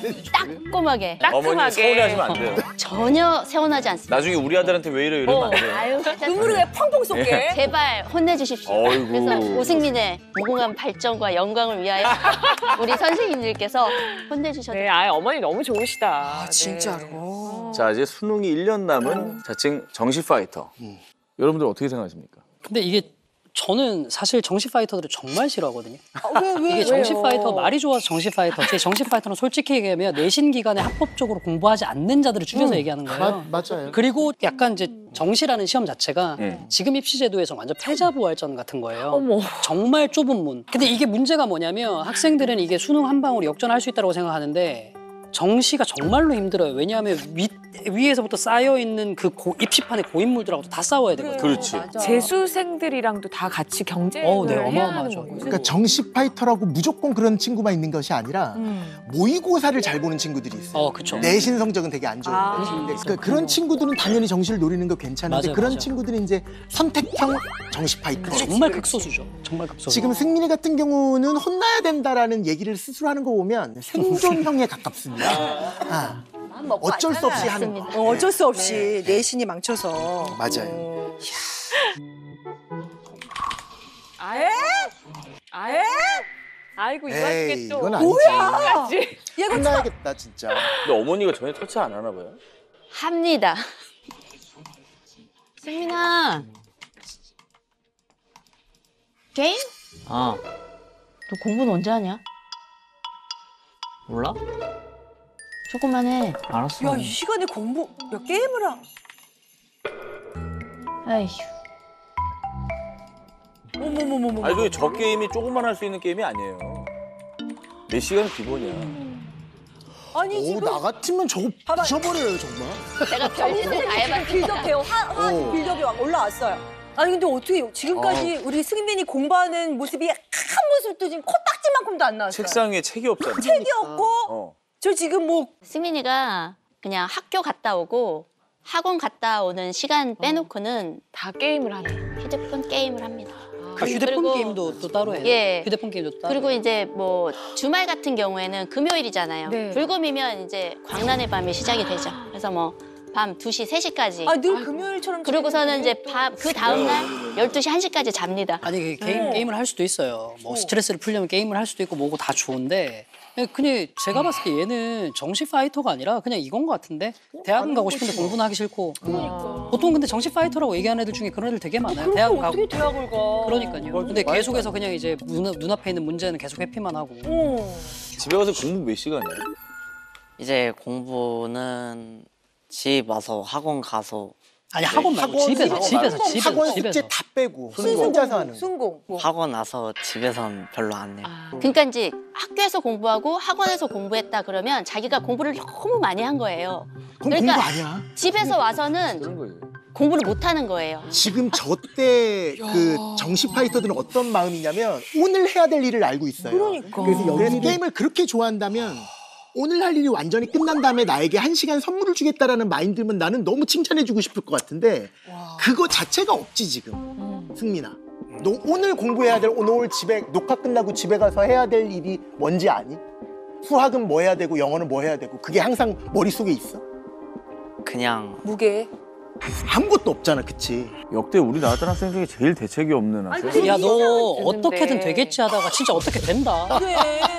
[SPEAKER 13] 따끔하게.
[SPEAKER 4] 어머니 서운해하시면 안 돼요.
[SPEAKER 13] 전혀 서운하지 않습니다.
[SPEAKER 4] 나중에 우리 아들한테 왜 이래 이러면 안 돼요.
[SPEAKER 13] 아유,
[SPEAKER 3] 눈물을 왜 펑펑 쏟게?
[SPEAKER 13] 제발 혼내주십시오.
[SPEAKER 4] 어이구.
[SPEAKER 13] 그래서 오승민의 무궁한 발전과 영광을 위하여 우리 선생님들께서 혼내주셔도.
[SPEAKER 12] 네, 아 어머니 너무 좋으시다.
[SPEAKER 3] 아, 진짜로.
[SPEAKER 4] 자, 이제 수능이 일 년 남은 자칭 정시 파이터. 여러분들 어떻게 생각하십니까?
[SPEAKER 2] 근데 이게 저는 사실 정시 파이터들을 정말 싫어하거든요.
[SPEAKER 3] 아, 왜, 왜,
[SPEAKER 2] 이게 정시
[SPEAKER 3] 왜요?
[SPEAKER 2] 파이터 말이 좋아서 정시 파이터지. 정시 파이터는 솔직히 얘기하면 내신 기간에 합법적으로 공부하지 않는 자들을 줄여서
[SPEAKER 1] 음,
[SPEAKER 2] 얘기하는 거예요.
[SPEAKER 1] 마, 맞아요.
[SPEAKER 2] 그리고 약간 이제 정시라는 시험 자체가
[SPEAKER 4] 음.
[SPEAKER 2] 지금 입시제도에서 완전 패자부활전 같은 거예요.
[SPEAKER 12] 어머.
[SPEAKER 2] 정말 좁은 문. 근데 이게 문제가 뭐냐면 학생들은 이게 수능 한 방울이 역전할 수 있다고 생각하는데 정시가 정말로 힘들어요. 왜냐하면 위, 위에서부터 쌓여있는 그 고, 입시판의 고인물들하고도 다 싸워야 되거든요.
[SPEAKER 4] 그렇지.
[SPEAKER 12] 재수생들이랑도 다 같이 경쟁을
[SPEAKER 2] 어우, 네,
[SPEAKER 12] 해야
[SPEAKER 2] 어마어마하죠.
[SPEAKER 12] 하는 거고.
[SPEAKER 1] 그러니까 정시 파이터라고 무조건 그런 친구만 있는 것이 아니라 모의고사를 잘 보는 친구들이 있어요.
[SPEAKER 2] 어, 그쵸.
[SPEAKER 1] 내신 성적은 되게 안 좋은
[SPEAKER 3] 아.
[SPEAKER 1] 친구인데 그러니까 그런 친구들은 당연히 정시를 노리는 거 괜찮은데
[SPEAKER 2] 맞아요,
[SPEAKER 1] 그런
[SPEAKER 2] 맞아요.
[SPEAKER 1] 친구들은 이제 선택형 정시 파이터.
[SPEAKER 2] 정말 극소수죠. 정말 극소수.
[SPEAKER 1] 지금 승민이 같은 경우는 혼나야 된다라는 얘기를 스스로 하는 거 보면 생존형에 가깝습니다. 아, 어쩔 수 없이 하는 거.
[SPEAKER 3] 어, 어쩔 수 없이 내신이 망쳐서.
[SPEAKER 1] 맞아요.
[SPEAKER 12] 아예? 아예? 아이고 이 와중에
[SPEAKER 1] 에이,
[SPEAKER 12] 또
[SPEAKER 1] 이건 아니지.
[SPEAKER 3] 뭐야?
[SPEAKER 12] 까지.
[SPEAKER 3] 얘가
[SPEAKER 1] 혼나야겠다 진짜.
[SPEAKER 4] 근데 어머니가 전혀 터치 안 하나 봐요?
[SPEAKER 13] 합니다. 승민아. 게임?
[SPEAKER 11] 아,
[SPEAKER 13] 너 공부는 언제 하냐?
[SPEAKER 11] 몰라?
[SPEAKER 13] 조금만 해.
[SPEAKER 11] 알았어.
[SPEAKER 3] 야, 이 시간에 공부, 야, 게임을 하.
[SPEAKER 13] 아휴.
[SPEAKER 3] 어머머머머.
[SPEAKER 4] 아니, 근데 저 게임이 조금만 할 수 있는 게임이 아니에요. 네 시간은 기본이야.
[SPEAKER 3] 아니,
[SPEAKER 1] 오,
[SPEAKER 3] 지금.
[SPEAKER 1] 나 같으면 저거
[SPEAKER 3] 봐봐.
[SPEAKER 1] 부셔버려요 정말.
[SPEAKER 13] 내가 별짓을 다 해봤으니까.
[SPEAKER 3] 빌드업해요. 화, 화
[SPEAKER 1] 오.
[SPEAKER 3] 빌드업이 막 올라왔어요. 아니, 근데 어떻게 지금까지 우리 승민이 공부하는 모습이 한 모습도 지금 코딱지만큼도 안 나왔어요.
[SPEAKER 4] 책상 위에 책이 없잖아.
[SPEAKER 3] 책이 없고,
[SPEAKER 4] 어.
[SPEAKER 3] 저 지금 뭐.
[SPEAKER 13] 승민이가 그냥 학교 갔다 오고 학원 갔다 오는 시간 빼놓고는
[SPEAKER 12] 다 게임을 하네.
[SPEAKER 13] 휴대폰 게임을 합니다.
[SPEAKER 2] 그 휴대폰
[SPEAKER 13] 그리고-
[SPEAKER 2] 게임도 또 따로 해요.
[SPEAKER 13] 예.
[SPEAKER 2] 휴대폰 게임도 따로.
[SPEAKER 13] 그리고 이제 뭐 주말 같은 경우에는 금요일이잖아요.
[SPEAKER 12] 네.
[SPEAKER 13] 불금이면 이제 광란의 밤이 시작이 되죠. 그래서 뭐 밤 두 시, 세 시까지.
[SPEAKER 3] 아, 늘 금요일처럼.
[SPEAKER 13] 그러고서는 이제 밤 그 다음날 열두 시, 한 시까지 잡니다.
[SPEAKER 2] 아니 그 게임 게임을 할 수도 있어요. 뭐 스트레스를 풀려면 게임을 할 수도 있고 뭐고 다 좋은데 그냥 제가 봤을 때 얘는 정시 파이터가 아니라 그냥 이건 것 같은데 대학은 가고 싶은데 공부는 하기 싫고. 보통 근데 정시 파이터라고 얘기하는 애들 중에 그런 애들 되게 많아요. 대학은 가고.
[SPEAKER 3] 어떻게 대학을 가?
[SPEAKER 2] 그러니까요. 근데 계속해서 그냥 이제 눈, 눈앞에 있는 문제는 계속 회피만 하고.
[SPEAKER 3] 어.
[SPEAKER 4] 집에 가서 공부 몇 시간이야?
[SPEAKER 11] 이제 공부는 집 와서 학원 가서
[SPEAKER 2] 아니 학원 말고
[SPEAKER 1] 학원,
[SPEAKER 2] 집에서
[SPEAKER 1] 학원
[SPEAKER 2] 집에서
[SPEAKER 1] 말고
[SPEAKER 2] 집에서
[SPEAKER 1] 학원
[SPEAKER 2] 집에서.
[SPEAKER 1] 숙제 다 빼고
[SPEAKER 3] 순공,
[SPEAKER 1] 혼자서 하는 거.
[SPEAKER 3] 순공. 뭐.
[SPEAKER 11] 하고 나서 집에선 별로 안 해요.
[SPEAKER 13] 그러니까 이제 학교에서 공부하고 학원에서 공부했다 그러면 자기가 공부를 너무 많이 한 거예요.
[SPEAKER 1] 그건
[SPEAKER 13] 그러니까
[SPEAKER 1] 공부 아니야.
[SPEAKER 13] 집에서 와서는
[SPEAKER 4] 그런 거지.
[SPEAKER 13] 공부를 못 하는 거예요.
[SPEAKER 1] 지금 저 때 그 정시 파이터들은 어떤 마음이냐면 오늘 해야 될 일을 알고 있어요.
[SPEAKER 3] 그러니까.
[SPEAKER 1] 그래서 여기서 게임을 그렇게 좋아한다면 오늘 할 일이 완전히 끝난 다음에 나에게 한 시간 선물을 주겠다라는 마인드면 나는 너무 칭찬해주고 싶을 것 같은데 그거 자체가 없지 지금. 음. 승민아. 너 오늘 공부해야 될 오늘 집에 녹화 끝나고 집에 가서 해야 될 일이 뭔지 아니? 수학은 뭐 해야 되고 영어는 뭐 해야 되고 그게 항상 머릿속에 있어?
[SPEAKER 11] 그냥
[SPEAKER 3] 무게.
[SPEAKER 1] 아무것도 없잖아, 그치?
[SPEAKER 4] 역대 우리 나왔던 학생 중에 제일 대책이 없는 학생.
[SPEAKER 2] 야, 너 어떻게든 되겠지 하다가 진짜 어떻게 된다.
[SPEAKER 3] 그래.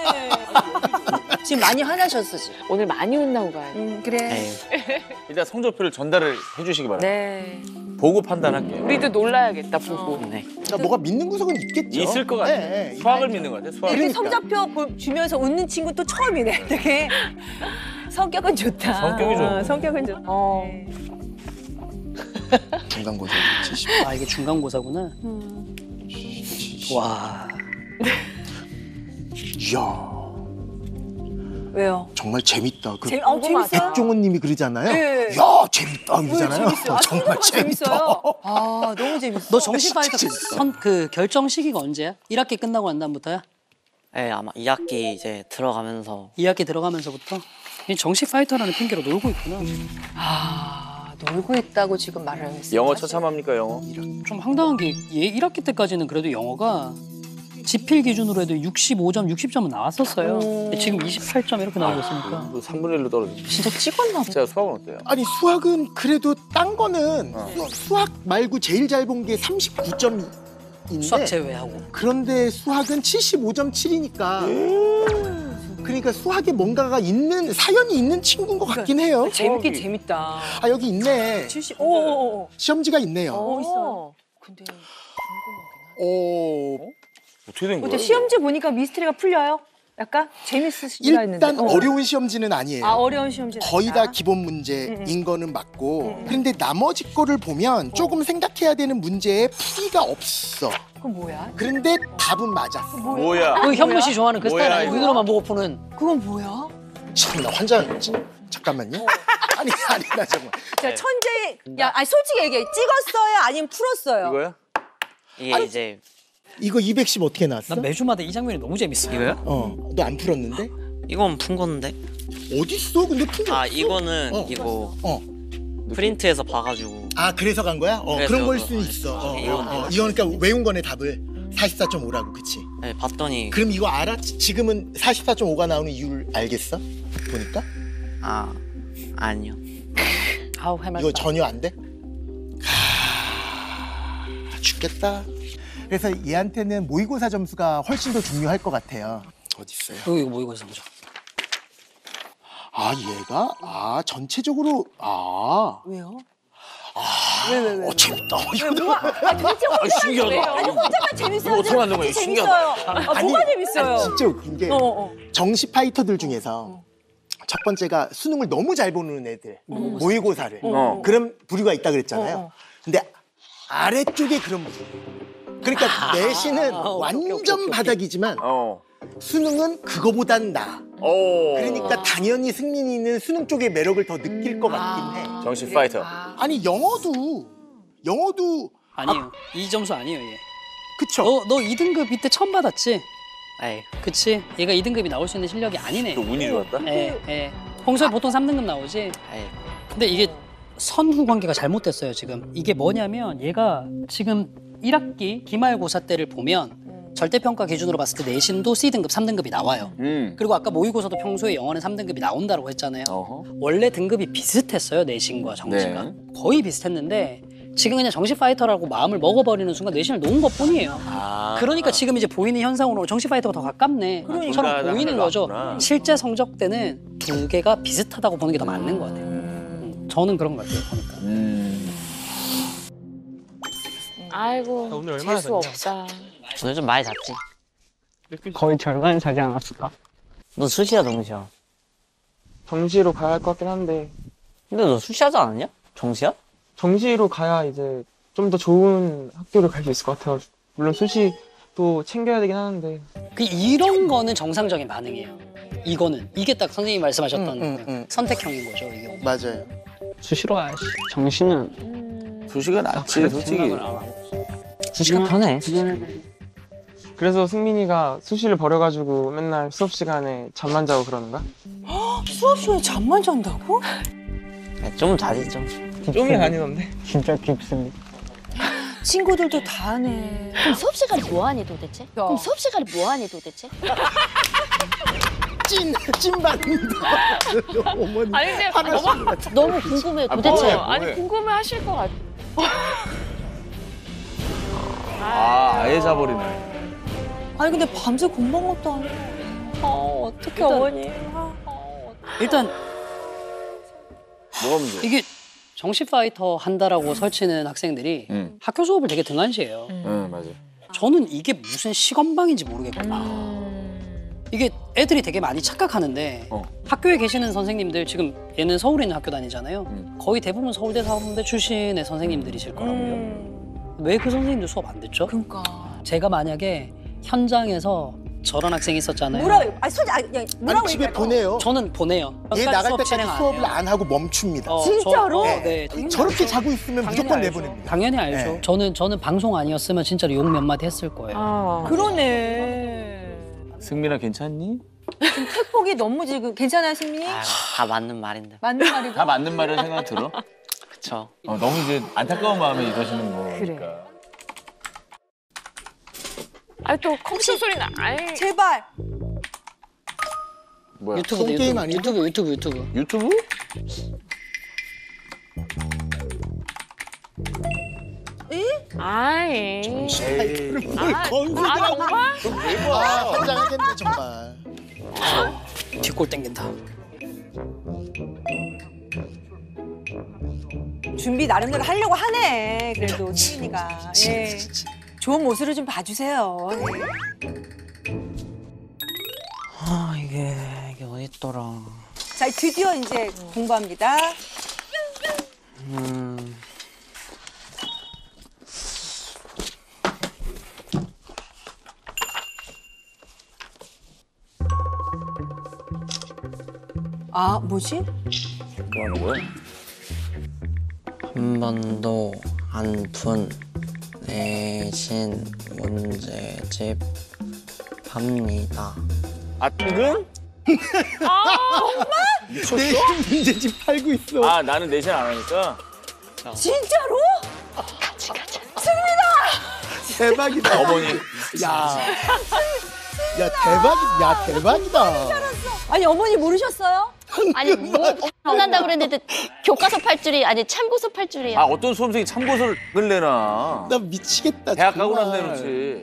[SPEAKER 3] 지금 많이 화나셨어, 지금.
[SPEAKER 12] 오늘 많이 혼나고 가야 돼.
[SPEAKER 3] 음, 그래.
[SPEAKER 4] 일단 성적표를 전달을 해주시기 바랍니다.
[SPEAKER 12] 네.
[SPEAKER 4] 보고 판단할게요.
[SPEAKER 12] 우리도 놀라야겠다, 보고.
[SPEAKER 11] 네.
[SPEAKER 1] 그러니까 뭐가 믿는 구석은 있겠죠.
[SPEAKER 4] 있을 것 같아.
[SPEAKER 1] 네, 네.
[SPEAKER 4] 수학을 믿는 것 같아. 수학.
[SPEAKER 3] 이렇게 성적표 보- 주면서 웃는 친구 또 처음이네, 되게. 성격은 좋다.
[SPEAKER 4] 성격이 좋아.
[SPEAKER 3] 어, 성격은 좋다. 어.
[SPEAKER 1] 중간고사 칠십.
[SPEAKER 2] 아, 이게 중간고사구나. 와.
[SPEAKER 1] 이야.
[SPEAKER 3] 왜요?
[SPEAKER 1] 정말 재밌다. 그
[SPEAKER 3] 재미- 어, 재밌어요?
[SPEAKER 1] 백종원 님이 그러잖아요.
[SPEAKER 3] 네.
[SPEAKER 1] 야, 재밌다 이러잖아요.
[SPEAKER 3] 네, 재밌어요. 아,
[SPEAKER 1] 정말
[SPEAKER 3] 정말
[SPEAKER 1] 재밌다.
[SPEAKER 3] 재밌어요. 아, 너무 재밌어.
[SPEAKER 2] 너 정시
[SPEAKER 1] 진짜
[SPEAKER 2] 파이터
[SPEAKER 1] 재밌어.
[SPEAKER 2] 선, 그 결정 시기가 언제야? 일 학기 끝나고 난 다음부터야?
[SPEAKER 11] 네, 아마 이 학기 이제 들어가면서
[SPEAKER 2] 이 학기 들어가면서부터? 이 정시 파이터라는 핑계로 놀고 있구나.
[SPEAKER 12] 아, 놀고 있다고 지금 말을 했어.
[SPEAKER 4] 영어 처참합니까 영어?
[SPEAKER 2] 좀 황당한 게 얘 일 학기 때까지는 그래도 영어가 지필 기준으로 해도 육십오 점, 육십 점은 나왔었어요. 근데 지금 이십팔 점 이렇게 나오고 있으니까.
[SPEAKER 4] 뭐 삼분의 일로 떨어졌어.
[SPEAKER 2] 진짜 찍었나 보다.
[SPEAKER 4] 제가 수학은 어때요?
[SPEAKER 1] 아니 수학은 그래도 딴 거는
[SPEAKER 4] 어.
[SPEAKER 1] 수- 수학 말고 제일 잘 본 게 삼십구 점인데
[SPEAKER 2] 수학 제외하고.
[SPEAKER 1] 그런데 수학은 칠십오 점 칠이니까 그러니까 수학에 뭔가가 있는 사연이 있는 친구인 것 같긴 해요.
[SPEAKER 3] 재밌긴 재밌다.
[SPEAKER 1] 아 여기 있네.
[SPEAKER 3] 칠십. 오, 오, 오.
[SPEAKER 1] 시험지가 있네요.
[SPEAKER 3] 어, 있어.
[SPEAKER 12] 근데
[SPEAKER 1] 오.
[SPEAKER 4] 어떻게 된 거야?
[SPEAKER 3] 근데 시험지 보니까 미스터리가 풀려요? 약간 재밌으시다 했는데.
[SPEAKER 1] 일단
[SPEAKER 3] 어.
[SPEAKER 1] 어려운 시험지는 아니에요.
[SPEAKER 3] 아, 어려운 시험지.
[SPEAKER 1] 거의 다 기본 문제인 거는 맞고 그런데 나머지 거를 보면 조금 생각해야 되는 문제에 풀이가 없어.
[SPEAKER 3] 그건 뭐야?
[SPEAKER 1] 그런데 답은 맞았어.
[SPEAKER 4] 뭐야?
[SPEAKER 2] 그 현무 씨 좋아하는 그
[SPEAKER 4] 뭐야,
[SPEAKER 2] 스타일 아니야?
[SPEAKER 4] 이거?
[SPEAKER 2] 눈으로만 보고 푸는.
[SPEAKER 3] 그건 뭐야?
[SPEAKER 1] 참나 환장했지. 잠깐만요. 아니 아니 나 정말.
[SPEAKER 3] 자, 천재. 야, 아니 솔직히 얘기해. 찍었어요? 아니면 풀었어요?
[SPEAKER 4] 이거야?
[SPEAKER 11] 이게
[SPEAKER 1] 아니,
[SPEAKER 11] 이제
[SPEAKER 1] 이거 이백십 어떻게 나왔어?
[SPEAKER 2] 난 매주마다 이 장면이 너무 재밌어.
[SPEAKER 11] 이거요?
[SPEAKER 1] 어, 너 안 풀었는데?
[SPEAKER 11] 이건 푼 건데.
[SPEAKER 1] 어디 있어? 근데 푼 게
[SPEAKER 11] 아
[SPEAKER 1] 없어.
[SPEAKER 11] 이거는
[SPEAKER 1] 어.
[SPEAKER 11] 이거
[SPEAKER 1] 어.
[SPEAKER 11] 프린트해서 봐가지고.
[SPEAKER 1] 아 그래서 간 거야? 어
[SPEAKER 11] 그래서
[SPEAKER 1] 그런 걸
[SPEAKER 11] 이거
[SPEAKER 1] 수는
[SPEAKER 11] 안
[SPEAKER 1] 있어.
[SPEAKER 11] 했어.
[SPEAKER 1] 어,
[SPEAKER 11] 이건
[SPEAKER 1] 어, 어. 이건 그러니까 외운 거네 답을. 사십사 점 오라고 그치?
[SPEAKER 11] 네, 봤더니
[SPEAKER 1] 그럼 이거 알아? 지- 지금은 사십사 점 오가 나오는 이유를 알겠어? 보니까?
[SPEAKER 11] 아 아니요.
[SPEAKER 2] 아우 해맑다.
[SPEAKER 1] 이거 전혀 안 돼? 하... 죽겠다. 그래서 얘한테는 모의고사 점수가 훨씬 더 중요할 것 같아요. 어디 있어요?
[SPEAKER 2] 이거 이거 모의고사 보자.
[SPEAKER 1] 아 얘가 아 전체적으로 아
[SPEAKER 3] 왜요?
[SPEAKER 1] 아,
[SPEAKER 3] 왜, 왜, 왜?
[SPEAKER 1] 어 재밌다.
[SPEAKER 3] 왜, 뭐가? 아, 도대체 혼자만
[SPEAKER 4] 신기하다.
[SPEAKER 3] 왜요? 아니, 혼자만 재밌어요.
[SPEAKER 4] 이거 어떻게 만든 거야?
[SPEAKER 3] 같이
[SPEAKER 4] 신기하다.
[SPEAKER 3] 재밌어요. 아, 뭐가 재밌어요?
[SPEAKER 1] 아니, 진짜 웃긴 게
[SPEAKER 3] 어, 어.
[SPEAKER 1] 정시 파이터들 중에서 첫 번째가 수능을 너무 잘 보는 애들 모의고사를
[SPEAKER 4] 어.
[SPEAKER 1] 그런 부류가 있다 그랬잖아요.
[SPEAKER 3] 어, 어.
[SPEAKER 1] 근데 아래쪽에 그런 부류. 그러니까 내신은
[SPEAKER 2] 아, 오케이,
[SPEAKER 1] 완전
[SPEAKER 2] 오케이, 오케이, 오케이.
[SPEAKER 1] 바닥이지만
[SPEAKER 4] 어.
[SPEAKER 1] 수능은 그거보단 나아.
[SPEAKER 4] 오.
[SPEAKER 1] 그러니까 당연히 승민이는 수능 쪽의 매력을 더 느낄 것 같긴 해.
[SPEAKER 4] 정신 파이터.
[SPEAKER 1] 아니 영어도 영어도
[SPEAKER 2] 아니에요. 이 점수 아니에요 얘.
[SPEAKER 1] 그쵸?
[SPEAKER 2] 너 너 이 등급 이때 처음 받았지?
[SPEAKER 11] 네.
[SPEAKER 2] 그치? 얘가 이 등급이 나올 수 있는 실력이 아니네.
[SPEAKER 4] 또 운이 좋았다?
[SPEAKER 2] 예, 예. 평소에 보통 삼 등급 나오지.
[SPEAKER 11] 네.
[SPEAKER 2] 근데 이게 선후 관계가 잘못됐어요 지금. 이게 뭐냐면 얘가 지금 일 학기 기말고사 때를 보면 절대평가 기준으로 봤을 때 내신도 씨 등급, 삼 등급이 나와요.
[SPEAKER 4] 음.
[SPEAKER 2] 그리고 아까 모의고사도 평소에 영어는 삼 등급이 나온다고 했잖아요.
[SPEAKER 4] 어허.
[SPEAKER 2] 원래 등급이 비슷했어요 내신과 정시가.
[SPEAKER 4] 네.
[SPEAKER 2] 거의 비슷했는데 지금 그냥 정시 파이터라고 마음을 먹어버리는 순간 내신을 놓은 것뿐이에요.
[SPEAKER 4] 아.
[SPEAKER 2] 그러니까 지금 이제 보이는 현상으로 정시 파이터가 더 가깝네
[SPEAKER 4] 그러니까.
[SPEAKER 2] 처럼 보이는
[SPEAKER 4] 하늘로
[SPEAKER 2] 거죠.
[SPEAKER 4] 왔구나.
[SPEAKER 2] 실제 성적 때는 두 개가 비슷하다고 보는 게 더 맞는 것 같아요. 음, 저는 그런 것 같아요 보니까.
[SPEAKER 4] 음.
[SPEAKER 12] 아이고,
[SPEAKER 8] 오늘 얼마나
[SPEAKER 12] 재수
[SPEAKER 8] 잤냐?
[SPEAKER 12] 없다.
[SPEAKER 11] 오늘 좀 많이 잤지.
[SPEAKER 14] 거의 절반 자지 않았을까?
[SPEAKER 11] 너 수시야 정시야?
[SPEAKER 14] 정시로 가야 할 것 같긴 한데
[SPEAKER 11] 근데 너 수시하지 않았냐? 정시야?
[SPEAKER 14] 정시로 가야 이제 좀 더 좋은 학교를 갈 수 있을 것 같아요. 물론 수시도 챙겨야 되긴 하는데
[SPEAKER 2] 그 이런 거는 정상적인 반응이에요. 이거는 이게 딱 선생님이 말씀하셨던
[SPEAKER 1] 응, 응, 응.
[SPEAKER 2] 선택형인 거죠 이게.
[SPEAKER 1] 맞아요.
[SPEAKER 14] 수시로 가야지. 정시는
[SPEAKER 4] 수시가 낫지 솔직히.
[SPEAKER 11] 수시가 편해.
[SPEAKER 14] 그래서 승민이가 수시를 버려가지고 맨날 수업 시간에 잠만 자고 그러는 거야?
[SPEAKER 3] 수업 시간에 잠만 잔다고?
[SPEAKER 11] 좀 자지 좀.
[SPEAKER 14] 좀이 아니던데?
[SPEAKER 11] 진짜 딥습니다.
[SPEAKER 3] 친구들도 다 하네.
[SPEAKER 13] 그럼 수업 시간에 뭐하니 도대체? 그럼 수업 시간에 뭐하니 도대체?
[SPEAKER 1] 찐! 찐반입니다. 어머니.
[SPEAKER 12] 아니 근데 너무,
[SPEAKER 13] 너무 궁금해요 도대체.
[SPEAKER 12] 어, 아니 궁금해 하실 것 같아.
[SPEAKER 4] 아, 아예 자버리네.
[SPEAKER 3] 아니 근데 밤새 공부한 것도 아니고. 어 어떡해 어머니.
[SPEAKER 2] 일단
[SPEAKER 4] 뭐가 문제?
[SPEAKER 2] 이게 정시 파이터 한다라고 설치는 학생들이
[SPEAKER 4] 응.
[SPEAKER 2] 학교 수업을 되게 등한시해요.
[SPEAKER 4] 응, 맞아.
[SPEAKER 2] 저는 이게 무슨 시건방인지 모르겠거든요. 이게 애들이 되게 많이 착각하는데
[SPEAKER 4] 어.
[SPEAKER 2] 학교에 계시는 선생님들 지금 얘는 서울에 있는 학교 다니잖아요.
[SPEAKER 4] 음.
[SPEAKER 2] 거의 대부분 서울대 사범대 출신의 선생님들이실 거라고요.
[SPEAKER 3] 음.
[SPEAKER 2] 왜 그 선생님들 수업 안 듣죠?
[SPEAKER 3] 그러니까.
[SPEAKER 2] 제가 만약에 현장에서 저런 학생이 있었잖아요.
[SPEAKER 3] 뭐라고? 아니 솔직히 아니, 그냥 뭐라고
[SPEAKER 1] 아니 집에
[SPEAKER 3] 얘기할까?
[SPEAKER 1] 보내요.
[SPEAKER 2] 저는 보내요.
[SPEAKER 1] 얘
[SPEAKER 2] 끝까지
[SPEAKER 1] 나갈
[SPEAKER 2] 수업
[SPEAKER 1] 때까지
[SPEAKER 2] 진행 안
[SPEAKER 1] 수업을
[SPEAKER 2] 해요.
[SPEAKER 1] 안 하고 멈춥니다.
[SPEAKER 2] 어,
[SPEAKER 3] 진짜로?
[SPEAKER 2] 저, 어, 네. 당연히
[SPEAKER 1] 저렇게
[SPEAKER 2] 알죠.
[SPEAKER 1] 자고 있으면
[SPEAKER 2] 당연히
[SPEAKER 1] 무조건
[SPEAKER 2] 알죠.
[SPEAKER 1] 내보냅니다.
[SPEAKER 2] 당연히 알죠.
[SPEAKER 1] 네.
[SPEAKER 2] 저는 저는 방송 아니었으면 진짜로 욕 몇 마디 했을 거예요.
[SPEAKER 3] 아, 그러네.
[SPEAKER 4] 승민아 괜찮니?
[SPEAKER 3] 지금 태폭이 너무 지금 괜찮아요 승민이?
[SPEAKER 11] 아, 다 맞는 말인데.
[SPEAKER 3] 맞는 말이고.
[SPEAKER 4] 다 맞는 말이라 생각 들어?
[SPEAKER 11] 그쵸.
[SPEAKER 4] 어, 너무 이제 안타까운 마음에 이러시는 거니까.
[SPEAKER 12] 아니 또 컴퓨터 소리 나. 아이.
[SPEAKER 3] 제발.
[SPEAKER 4] 뭐야?
[SPEAKER 2] 유튜브도
[SPEAKER 1] 게임
[SPEAKER 2] 유튜브,
[SPEAKER 1] 아니에요?
[SPEAKER 2] 유튜브 유튜브 유튜브.
[SPEAKER 4] 유튜브?
[SPEAKER 12] 아이.
[SPEAKER 1] 에이. 뭘
[SPEAKER 12] 아,
[SPEAKER 1] 건드리라고.
[SPEAKER 12] 정말?
[SPEAKER 1] 아, 환장하겠네 정말.
[SPEAKER 2] 뒷골 땡긴다.
[SPEAKER 3] 준비 나름대로 하려고 하네. 그래도 승민이가. 예. 좋은 모습을 좀 봐주세요.
[SPEAKER 11] 아 이게 이게 어딨더라.
[SPEAKER 3] 자 드디어 이제 공부합니다.
[SPEAKER 11] 음.
[SPEAKER 3] 아 뭐지?
[SPEAKER 4] 뭐 하는 거야?
[SPEAKER 11] 한 번도 안 푼 내신 문제집 합니다.
[SPEAKER 4] 아, 이건?
[SPEAKER 1] 내신 문제집 팔고 있어.
[SPEAKER 4] 아, 나는 내신 안 하니까?
[SPEAKER 3] 진짜로?
[SPEAKER 13] 같이 가자.
[SPEAKER 3] 승민아!
[SPEAKER 1] 대박이다.
[SPEAKER 4] 어머니.
[SPEAKER 1] 야. 야 대박. 야 대박이다.
[SPEAKER 3] 아니 어머니 모르셨어요?
[SPEAKER 13] 아니 뭐 혼난다 그랬는데 교과서 팔 줄이 아니 참고서 팔 줄이야.
[SPEAKER 4] 아, 어떤 수험생이 참고서를 내나?
[SPEAKER 1] 나 미치겠다.
[SPEAKER 4] 대학 가고 나서
[SPEAKER 1] 정말.
[SPEAKER 4] 내놓지.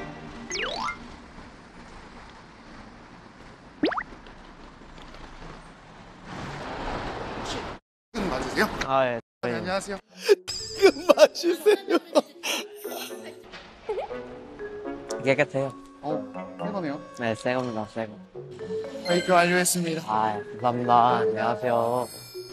[SPEAKER 15] 맞으세요?
[SPEAKER 11] 아 예.
[SPEAKER 15] 네, 안녕하세요.
[SPEAKER 1] 금 맞으세요.
[SPEAKER 11] 깨끗해요.
[SPEAKER 15] 어, 새거네요.
[SPEAKER 11] 네, 새 겁니다, 새 거.
[SPEAKER 15] 마이크 완료했습니다.
[SPEAKER 11] 아, 감사합니다. 안녕하세요.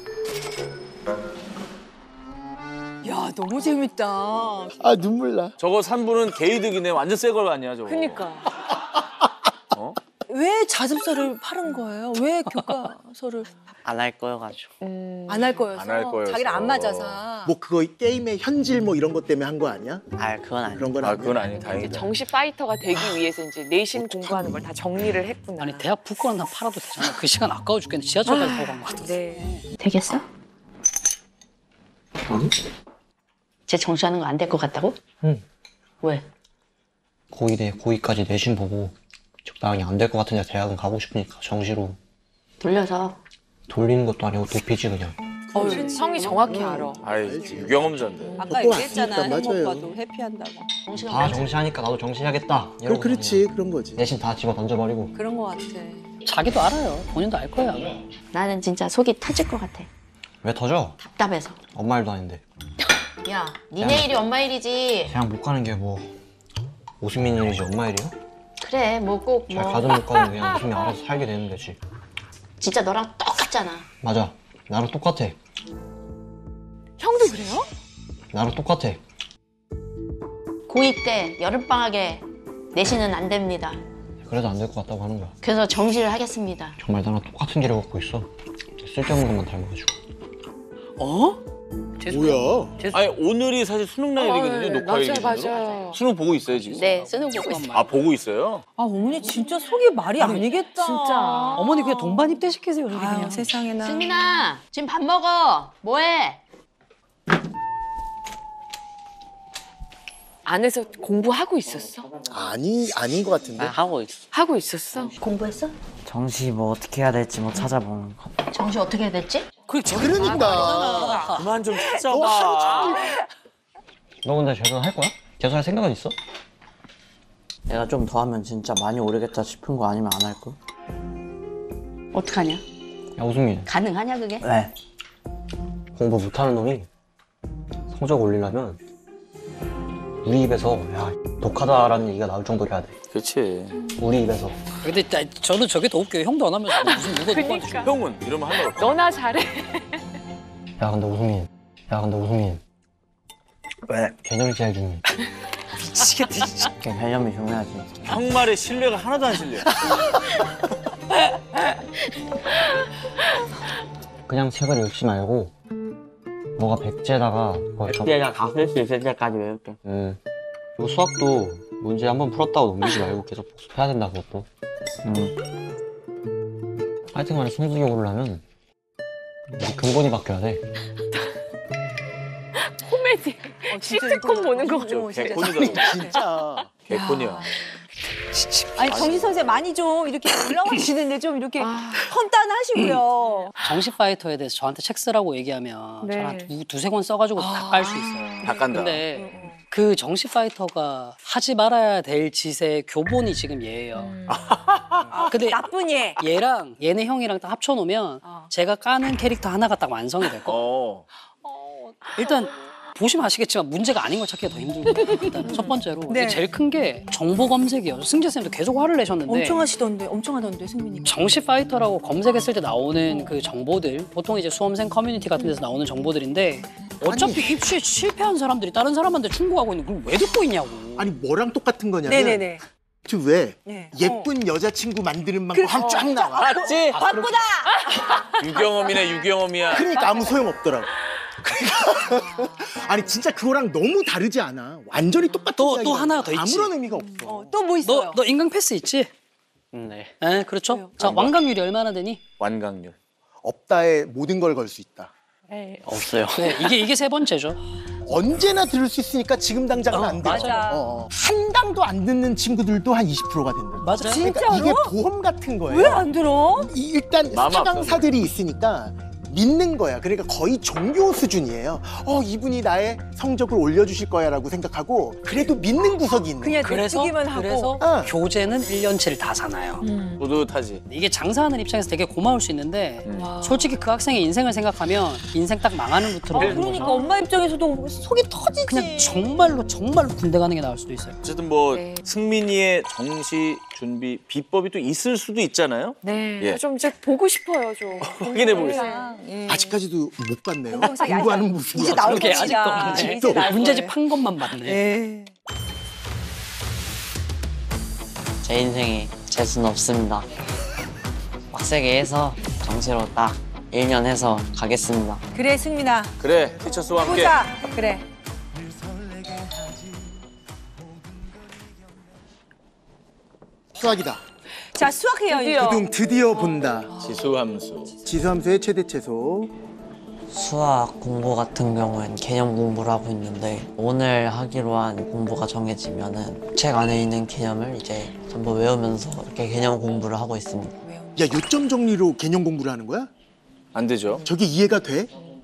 [SPEAKER 3] 야 너무 재밌다.
[SPEAKER 1] 아 눈물 나.
[SPEAKER 4] 저거 삼 부는 개이득이네. 완전 새 걸 아니야, 저거.
[SPEAKER 3] 그러니까.
[SPEAKER 4] 어?
[SPEAKER 3] 왜 자습서를 파는 거예요? 왜 교과서를
[SPEAKER 11] 안 할 거여가지고.
[SPEAKER 3] 안 할 거여서?
[SPEAKER 4] 안 할 거여서.
[SPEAKER 3] 자기랑 안 맞아서.
[SPEAKER 1] 뭐 그거 게임의 현질 뭐 이런 것 때문에 한 거 아니야?
[SPEAKER 11] 아, 그건 아니에요.
[SPEAKER 1] 그런 건
[SPEAKER 4] 아,
[SPEAKER 1] 아니야.
[SPEAKER 4] 그건 아니, 다행이다.
[SPEAKER 12] 정시 파이터가 되기 위해서 이제 내신 공부하는 걸 다 정리를 했구나.
[SPEAKER 2] 아니 대학 북권 한 팔아도 되잖아. 그 시간 아까워 죽겠는데 지하철까지 타고 간 거 같아.
[SPEAKER 12] 네.
[SPEAKER 13] 되겠어? 쟤 정시하는 거 안 될 것 같다고?
[SPEAKER 11] 응.
[SPEAKER 13] 왜?
[SPEAKER 11] 고이대 고이까지 내신 보고 적당히 안 될 것 같은데 대학은 가고 싶으니까 정시로
[SPEAKER 13] 돌려서.
[SPEAKER 11] 돌리는 것도 아니고 도피지 그냥.
[SPEAKER 12] 어, 성이 정확히 알아.
[SPEAKER 4] 아이, 유경험자인데.
[SPEAKER 3] 아까
[SPEAKER 1] 먹고
[SPEAKER 3] 얘기했잖아.
[SPEAKER 1] 왔으니까,
[SPEAKER 3] 형
[SPEAKER 1] 맞아요.
[SPEAKER 3] 오빠도 회피한다고.
[SPEAKER 13] 정시가
[SPEAKER 11] 다 정시하니까 나도 정시해야겠다. 이러고
[SPEAKER 1] 그, 그렇지 그런 거지.
[SPEAKER 11] 내신 다 집어 던져버리고.
[SPEAKER 3] 그런 거 같아.
[SPEAKER 2] 자기도 알아요. 본인도 알 거야.
[SPEAKER 13] 나는 진짜 속이 터질 것 같아.
[SPEAKER 11] 왜 터져?
[SPEAKER 13] 답답해서.
[SPEAKER 11] 엄마 일도 아닌데.
[SPEAKER 13] 야, 니네 일이 엄마 일이지.
[SPEAKER 11] 그냥 못 가는 게 뭐 오수민 일이지 엄마 일이야?
[SPEAKER 13] 그래, 뭐 꼭
[SPEAKER 11] 잘
[SPEAKER 13] 뭐.
[SPEAKER 11] 가든 못 가든 그냥 오수민이 알아서 살게 되는 거지.
[SPEAKER 13] 진짜 너랑 똑같잖아.
[SPEAKER 11] 맞아. 나랑 똑같아.
[SPEAKER 12] 형도 그래요?
[SPEAKER 11] 나랑 똑같아.
[SPEAKER 13] 고이 때 여름방학에 내신은 안 됩니다.
[SPEAKER 11] 그래도 안 될 것 같다고 하는 거야.
[SPEAKER 13] 그래서 정시를 하겠습니다.
[SPEAKER 11] 정말 나랑 똑같은 길을 걷고 있어. 쓸데없는 것만 닮아가지고.
[SPEAKER 2] 어?
[SPEAKER 1] 뭐야?
[SPEAKER 4] 아니 오늘이 사실 수능 날이거든요.
[SPEAKER 12] 어,
[SPEAKER 4] 녹화일
[SPEAKER 12] 맞아요,
[SPEAKER 4] 기준으로.
[SPEAKER 12] 맞아요.
[SPEAKER 4] 수능 보고 있어요 지금?
[SPEAKER 13] 네, 수능 보고 있어요.
[SPEAKER 4] 아 보고 있어요?
[SPEAKER 3] 아 어머니 진짜 속이 말이
[SPEAKER 2] 아니,
[SPEAKER 3] 아니겠다.
[SPEAKER 2] 진짜. 어머니 그냥 동반 입대 시키세요. 우리
[SPEAKER 3] 아유,
[SPEAKER 2] 그냥.
[SPEAKER 3] 세상에나.
[SPEAKER 13] 승민아, 지금 밥 먹어. 뭐해?
[SPEAKER 12] 안에서 공부하고 있었어?
[SPEAKER 1] 아니 아닌 것 같은데.
[SPEAKER 11] 아, 하고 있어.
[SPEAKER 12] 하고 있었어?
[SPEAKER 13] 공부했어?
[SPEAKER 11] 정시 뭐 어떻게 해야 될지 뭐 찾아보는 거.
[SPEAKER 13] 정시 어떻게 해야 될지?
[SPEAKER 1] 그러니까.
[SPEAKER 4] 그만 좀
[SPEAKER 1] 너
[SPEAKER 4] 찾아봐.
[SPEAKER 1] 하루
[SPEAKER 11] 너 근데 재수할 거야? 재수할 생각은 있어? 내가 좀 더 하면 진짜 많이 오르겠다 싶은 거 아니면 안 할 거?
[SPEAKER 13] 어떡하냐?
[SPEAKER 11] 야 우승민.
[SPEAKER 13] 가능하냐 그게?
[SPEAKER 11] 왜? 공부 못하는 놈이 성적 올리려면 우리 입에서 야 독하다라는 얘기가 나올 정도로 해야 돼.
[SPEAKER 4] 그렇지.
[SPEAKER 11] 우리 입에서.
[SPEAKER 2] 근데 나- 저는 저게 더 웃겨요. 형도 안 하면서 무슨 누가 누구한테
[SPEAKER 12] 그러니까.
[SPEAKER 4] 형은 이러면 할 말 없어.
[SPEAKER 12] 너나 잘해.
[SPEAKER 11] 야 근데 우승민. 야 근데 우승민. 왜? 개념이 제일 중요해.
[SPEAKER 2] 미치겠다 진짜.
[SPEAKER 11] 개념이 중요하지.
[SPEAKER 4] 형 말에 신뢰가 하나도 안 실려.
[SPEAKER 11] 그냥 책을 읽지 말고 뭐가 백제다가 백제가 다 쓸 수 있을 때까지 외울게. 응. 그리고 수학도 문제 한번 풀었다고 넘기지 말고 계속 복습해야 된다 그것도. 응. 하여튼간에 성적이 오르려면 이 근본이 바뀌어야 돼.
[SPEAKER 12] 코미디. 시트콤 보는 거 같아.
[SPEAKER 4] 개콘이다.
[SPEAKER 1] 진짜.
[SPEAKER 4] 개콘이야.
[SPEAKER 3] 아니 정신 선생 많이 좀 이렇게 올라가시는데 좀 이렇게 헌단하시고요.
[SPEAKER 2] 정시 파이터에 대해서 저한테 책 쓰라고 얘기하면
[SPEAKER 3] 네.
[SPEAKER 2] 저는 한 두, 두세 권 써가지고 다 깔 수 있어요.
[SPEAKER 4] 다 깐다.
[SPEAKER 2] 근데 그 정시 파이터가 하지 말아야 될 짓의 교본이 지금 얘예요. 근데
[SPEAKER 3] 나쁜 얘.
[SPEAKER 2] 얘랑 얘네 형이랑 딱 합쳐놓으면 제가 까는 캐릭터 하나가 딱 완성이 될 거예요.
[SPEAKER 4] 어.
[SPEAKER 2] 일단 보시면 아시겠지만 문제가 아닌 걸 찾기가 더 힘들거든요. 일단 첫 번째로
[SPEAKER 3] 네.
[SPEAKER 2] 제일 큰 게 정보 검색이에요. 승재 쌤도 계속 화를 내셨는데
[SPEAKER 3] 엄청 하시던데, 엄청 하던데 승민이.
[SPEAKER 2] 정시 파이터라고 검색했을 때 나오는 그 정보들 보통 이제 수험생 커뮤니티 같은 데서 나오는 정보들인데 어차피 입시에 실패한 사람들이 다른 사람한테 충고하고 있는 걸 왜 듣고 있냐고.
[SPEAKER 1] 아니 뭐랑 똑같은 거냐면
[SPEAKER 3] 네네네.
[SPEAKER 1] 그 왜
[SPEAKER 3] 네.
[SPEAKER 1] 예쁜 여자친구 만드는 방법 한 쫙 나와.
[SPEAKER 4] 알았지?
[SPEAKER 3] 바쁘다.
[SPEAKER 4] 유경험이네 유경험이야.
[SPEAKER 1] 그러니까 아무 소용 없더라고. 그러니까 아니 진짜 그거랑 너무 다르지 않아. 완전히 똑같은
[SPEAKER 2] 또,
[SPEAKER 1] 이야기야.
[SPEAKER 2] 또 하나 더 있지.
[SPEAKER 1] 아무런 의미가 없어.
[SPEAKER 3] 어, 또 뭐 있어요?
[SPEAKER 2] 너, 너 인강 패스 있지?
[SPEAKER 11] 네.
[SPEAKER 2] 네, 그렇죠. 자, 완강률이 얼마나 되니?
[SPEAKER 4] 완강률.
[SPEAKER 1] 없다에 모든 걸 걸 수 있다.
[SPEAKER 11] 없어요.
[SPEAKER 2] 네, 이게 이게 세 번째죠.
[SPEAKER 1] 언제나 들을 수 있으니까 지금 당장은
[SPEAKER 2] 어,
[SPEAKER 1] 안 돼.
[SPEAKER 3] 맞아.
[SPEAKER 1] 어, 어. 한 강도 안 듣는 친구들도 한 이십 퍼센트가 된다.
[SPEAKER 2] 맞아요.
[SPEAKER 1] 그러니까
[SPEAKER 3] 진짜로?
[SPEAKER 1] 이게 보험 같은 거예요.
[SPEAKER 3] 왜 안 들어?
[SPEAKER 1] 이- 일단
[SPEAKER 4] 마음
[SPEAKER 1] 스타 강사들이 있으니까 믿는 거야. 그러니까 거의 종교 수준이에요. 어, 이분이 나의 성적을 올려주실 거야 라고 생각하고 그래도 믿는 구석이 있는
[SPEAKER 3] 그냥
[SPEAKER 1] 거야.
[SPEAKER 2] 그래서
[SPEAKER 3] 냅두기만 하고.
[SPEAKER 2] 그래서
[SPEAKER 1] 어.
[SPEAKER 2] 교재는 일 년치를 다 사나요.
[SPEAKER 4] 뿌듯하지.
[SPEAKER 2] 이게 장사하는 입장에서 되게 고마울 수 있는데
[SPEAKER 3] 와.
[SPEAKER 2] 솔직히 그 학생의 인생을 생각하면 인생 딱 망하는 루트로
[SPEAKER 3] 아,
[SPEAKER 2] 가는
[SPEAKER 3] 그러니까
[SPEAKER 2] 거죠.
[SPEAKER 3] 엄마 입장에서도 속이 터지지.
[SPEAKER 2] 그냥 정말로 정말로 군대 가는 게 나을 수도 있어요.
[SPEAKER 4] 어쨌든 뭐
[SPEAKER 12] 네.
[SPEAKER 4] 승민이의 정시 준비 비법이 또 있을 수도 있잖아요.
[SPEAKER 12] 네.
[SPEAKER 4] 예.
[SPEAKER 12] 좀 이제 보고 싶어요, 좀.
[SPEAKER 4] 확인해 보겠습니다.
[SPEAKER 3] 예.
[SPEAKER 1] 아직까지도 못 봤네요.
[SPEAKER 3] 공부영상
[SPEAKER 1] 공부하는
[SPEAKER 3] 아직-
[SPEAKER 1] 모습이.
[SPEAKER 3] 이제 나올
[SPEAKER 2] 그러게,
[SPEAKER 3] 겁니다.
[SPEAKER 2] 아직도 없네.
[SPEAKER 3] 이제 나올
[SPEAKER 2] 문제집
[SPEAKER 3] 거예요.
[SPEAKER 2] 한 것만 봤네.
[SPEAKER 3] 예.
[SPEAKER 11] 제 인생에 재수는 없습니다. 빡세게 해서 정시로 딱 일 년 해서 가겠습니다.
[SPEAKER 3] 그래 승민아.
[SPEAKER 4] 그래 티처스와 함께.
[SPEAKER 3] 보자. 그래.
[SPEAKER 1] 수학이다.
[SPEAKER 3] 자 수학해요.
[SPEAKER 12] 드디어.
[SPEAKER 3] 이거.
[SPEAKER 1] 고등 드디어 본다.
[SPEAKER 4] 지수함수.
[SPEAKER 1] 지수함수의 최대 최소.
[SPEAKER 11] 수학 공부 같은 경우엔 개념 공부를 하고 있는데 오늘 하기로 한 공부가 정해지면은 책 안에 있는 개념을 이제 전부 외우면서 이렇게 개념 공부를 하고 있습니다.
[SPEAKER 1] 야, 요점 정리로 개념 공부를 하는 거야?
[SPEAKER 4] 안 되죠.
[SPEAKER 1] 저게 이해가 돼?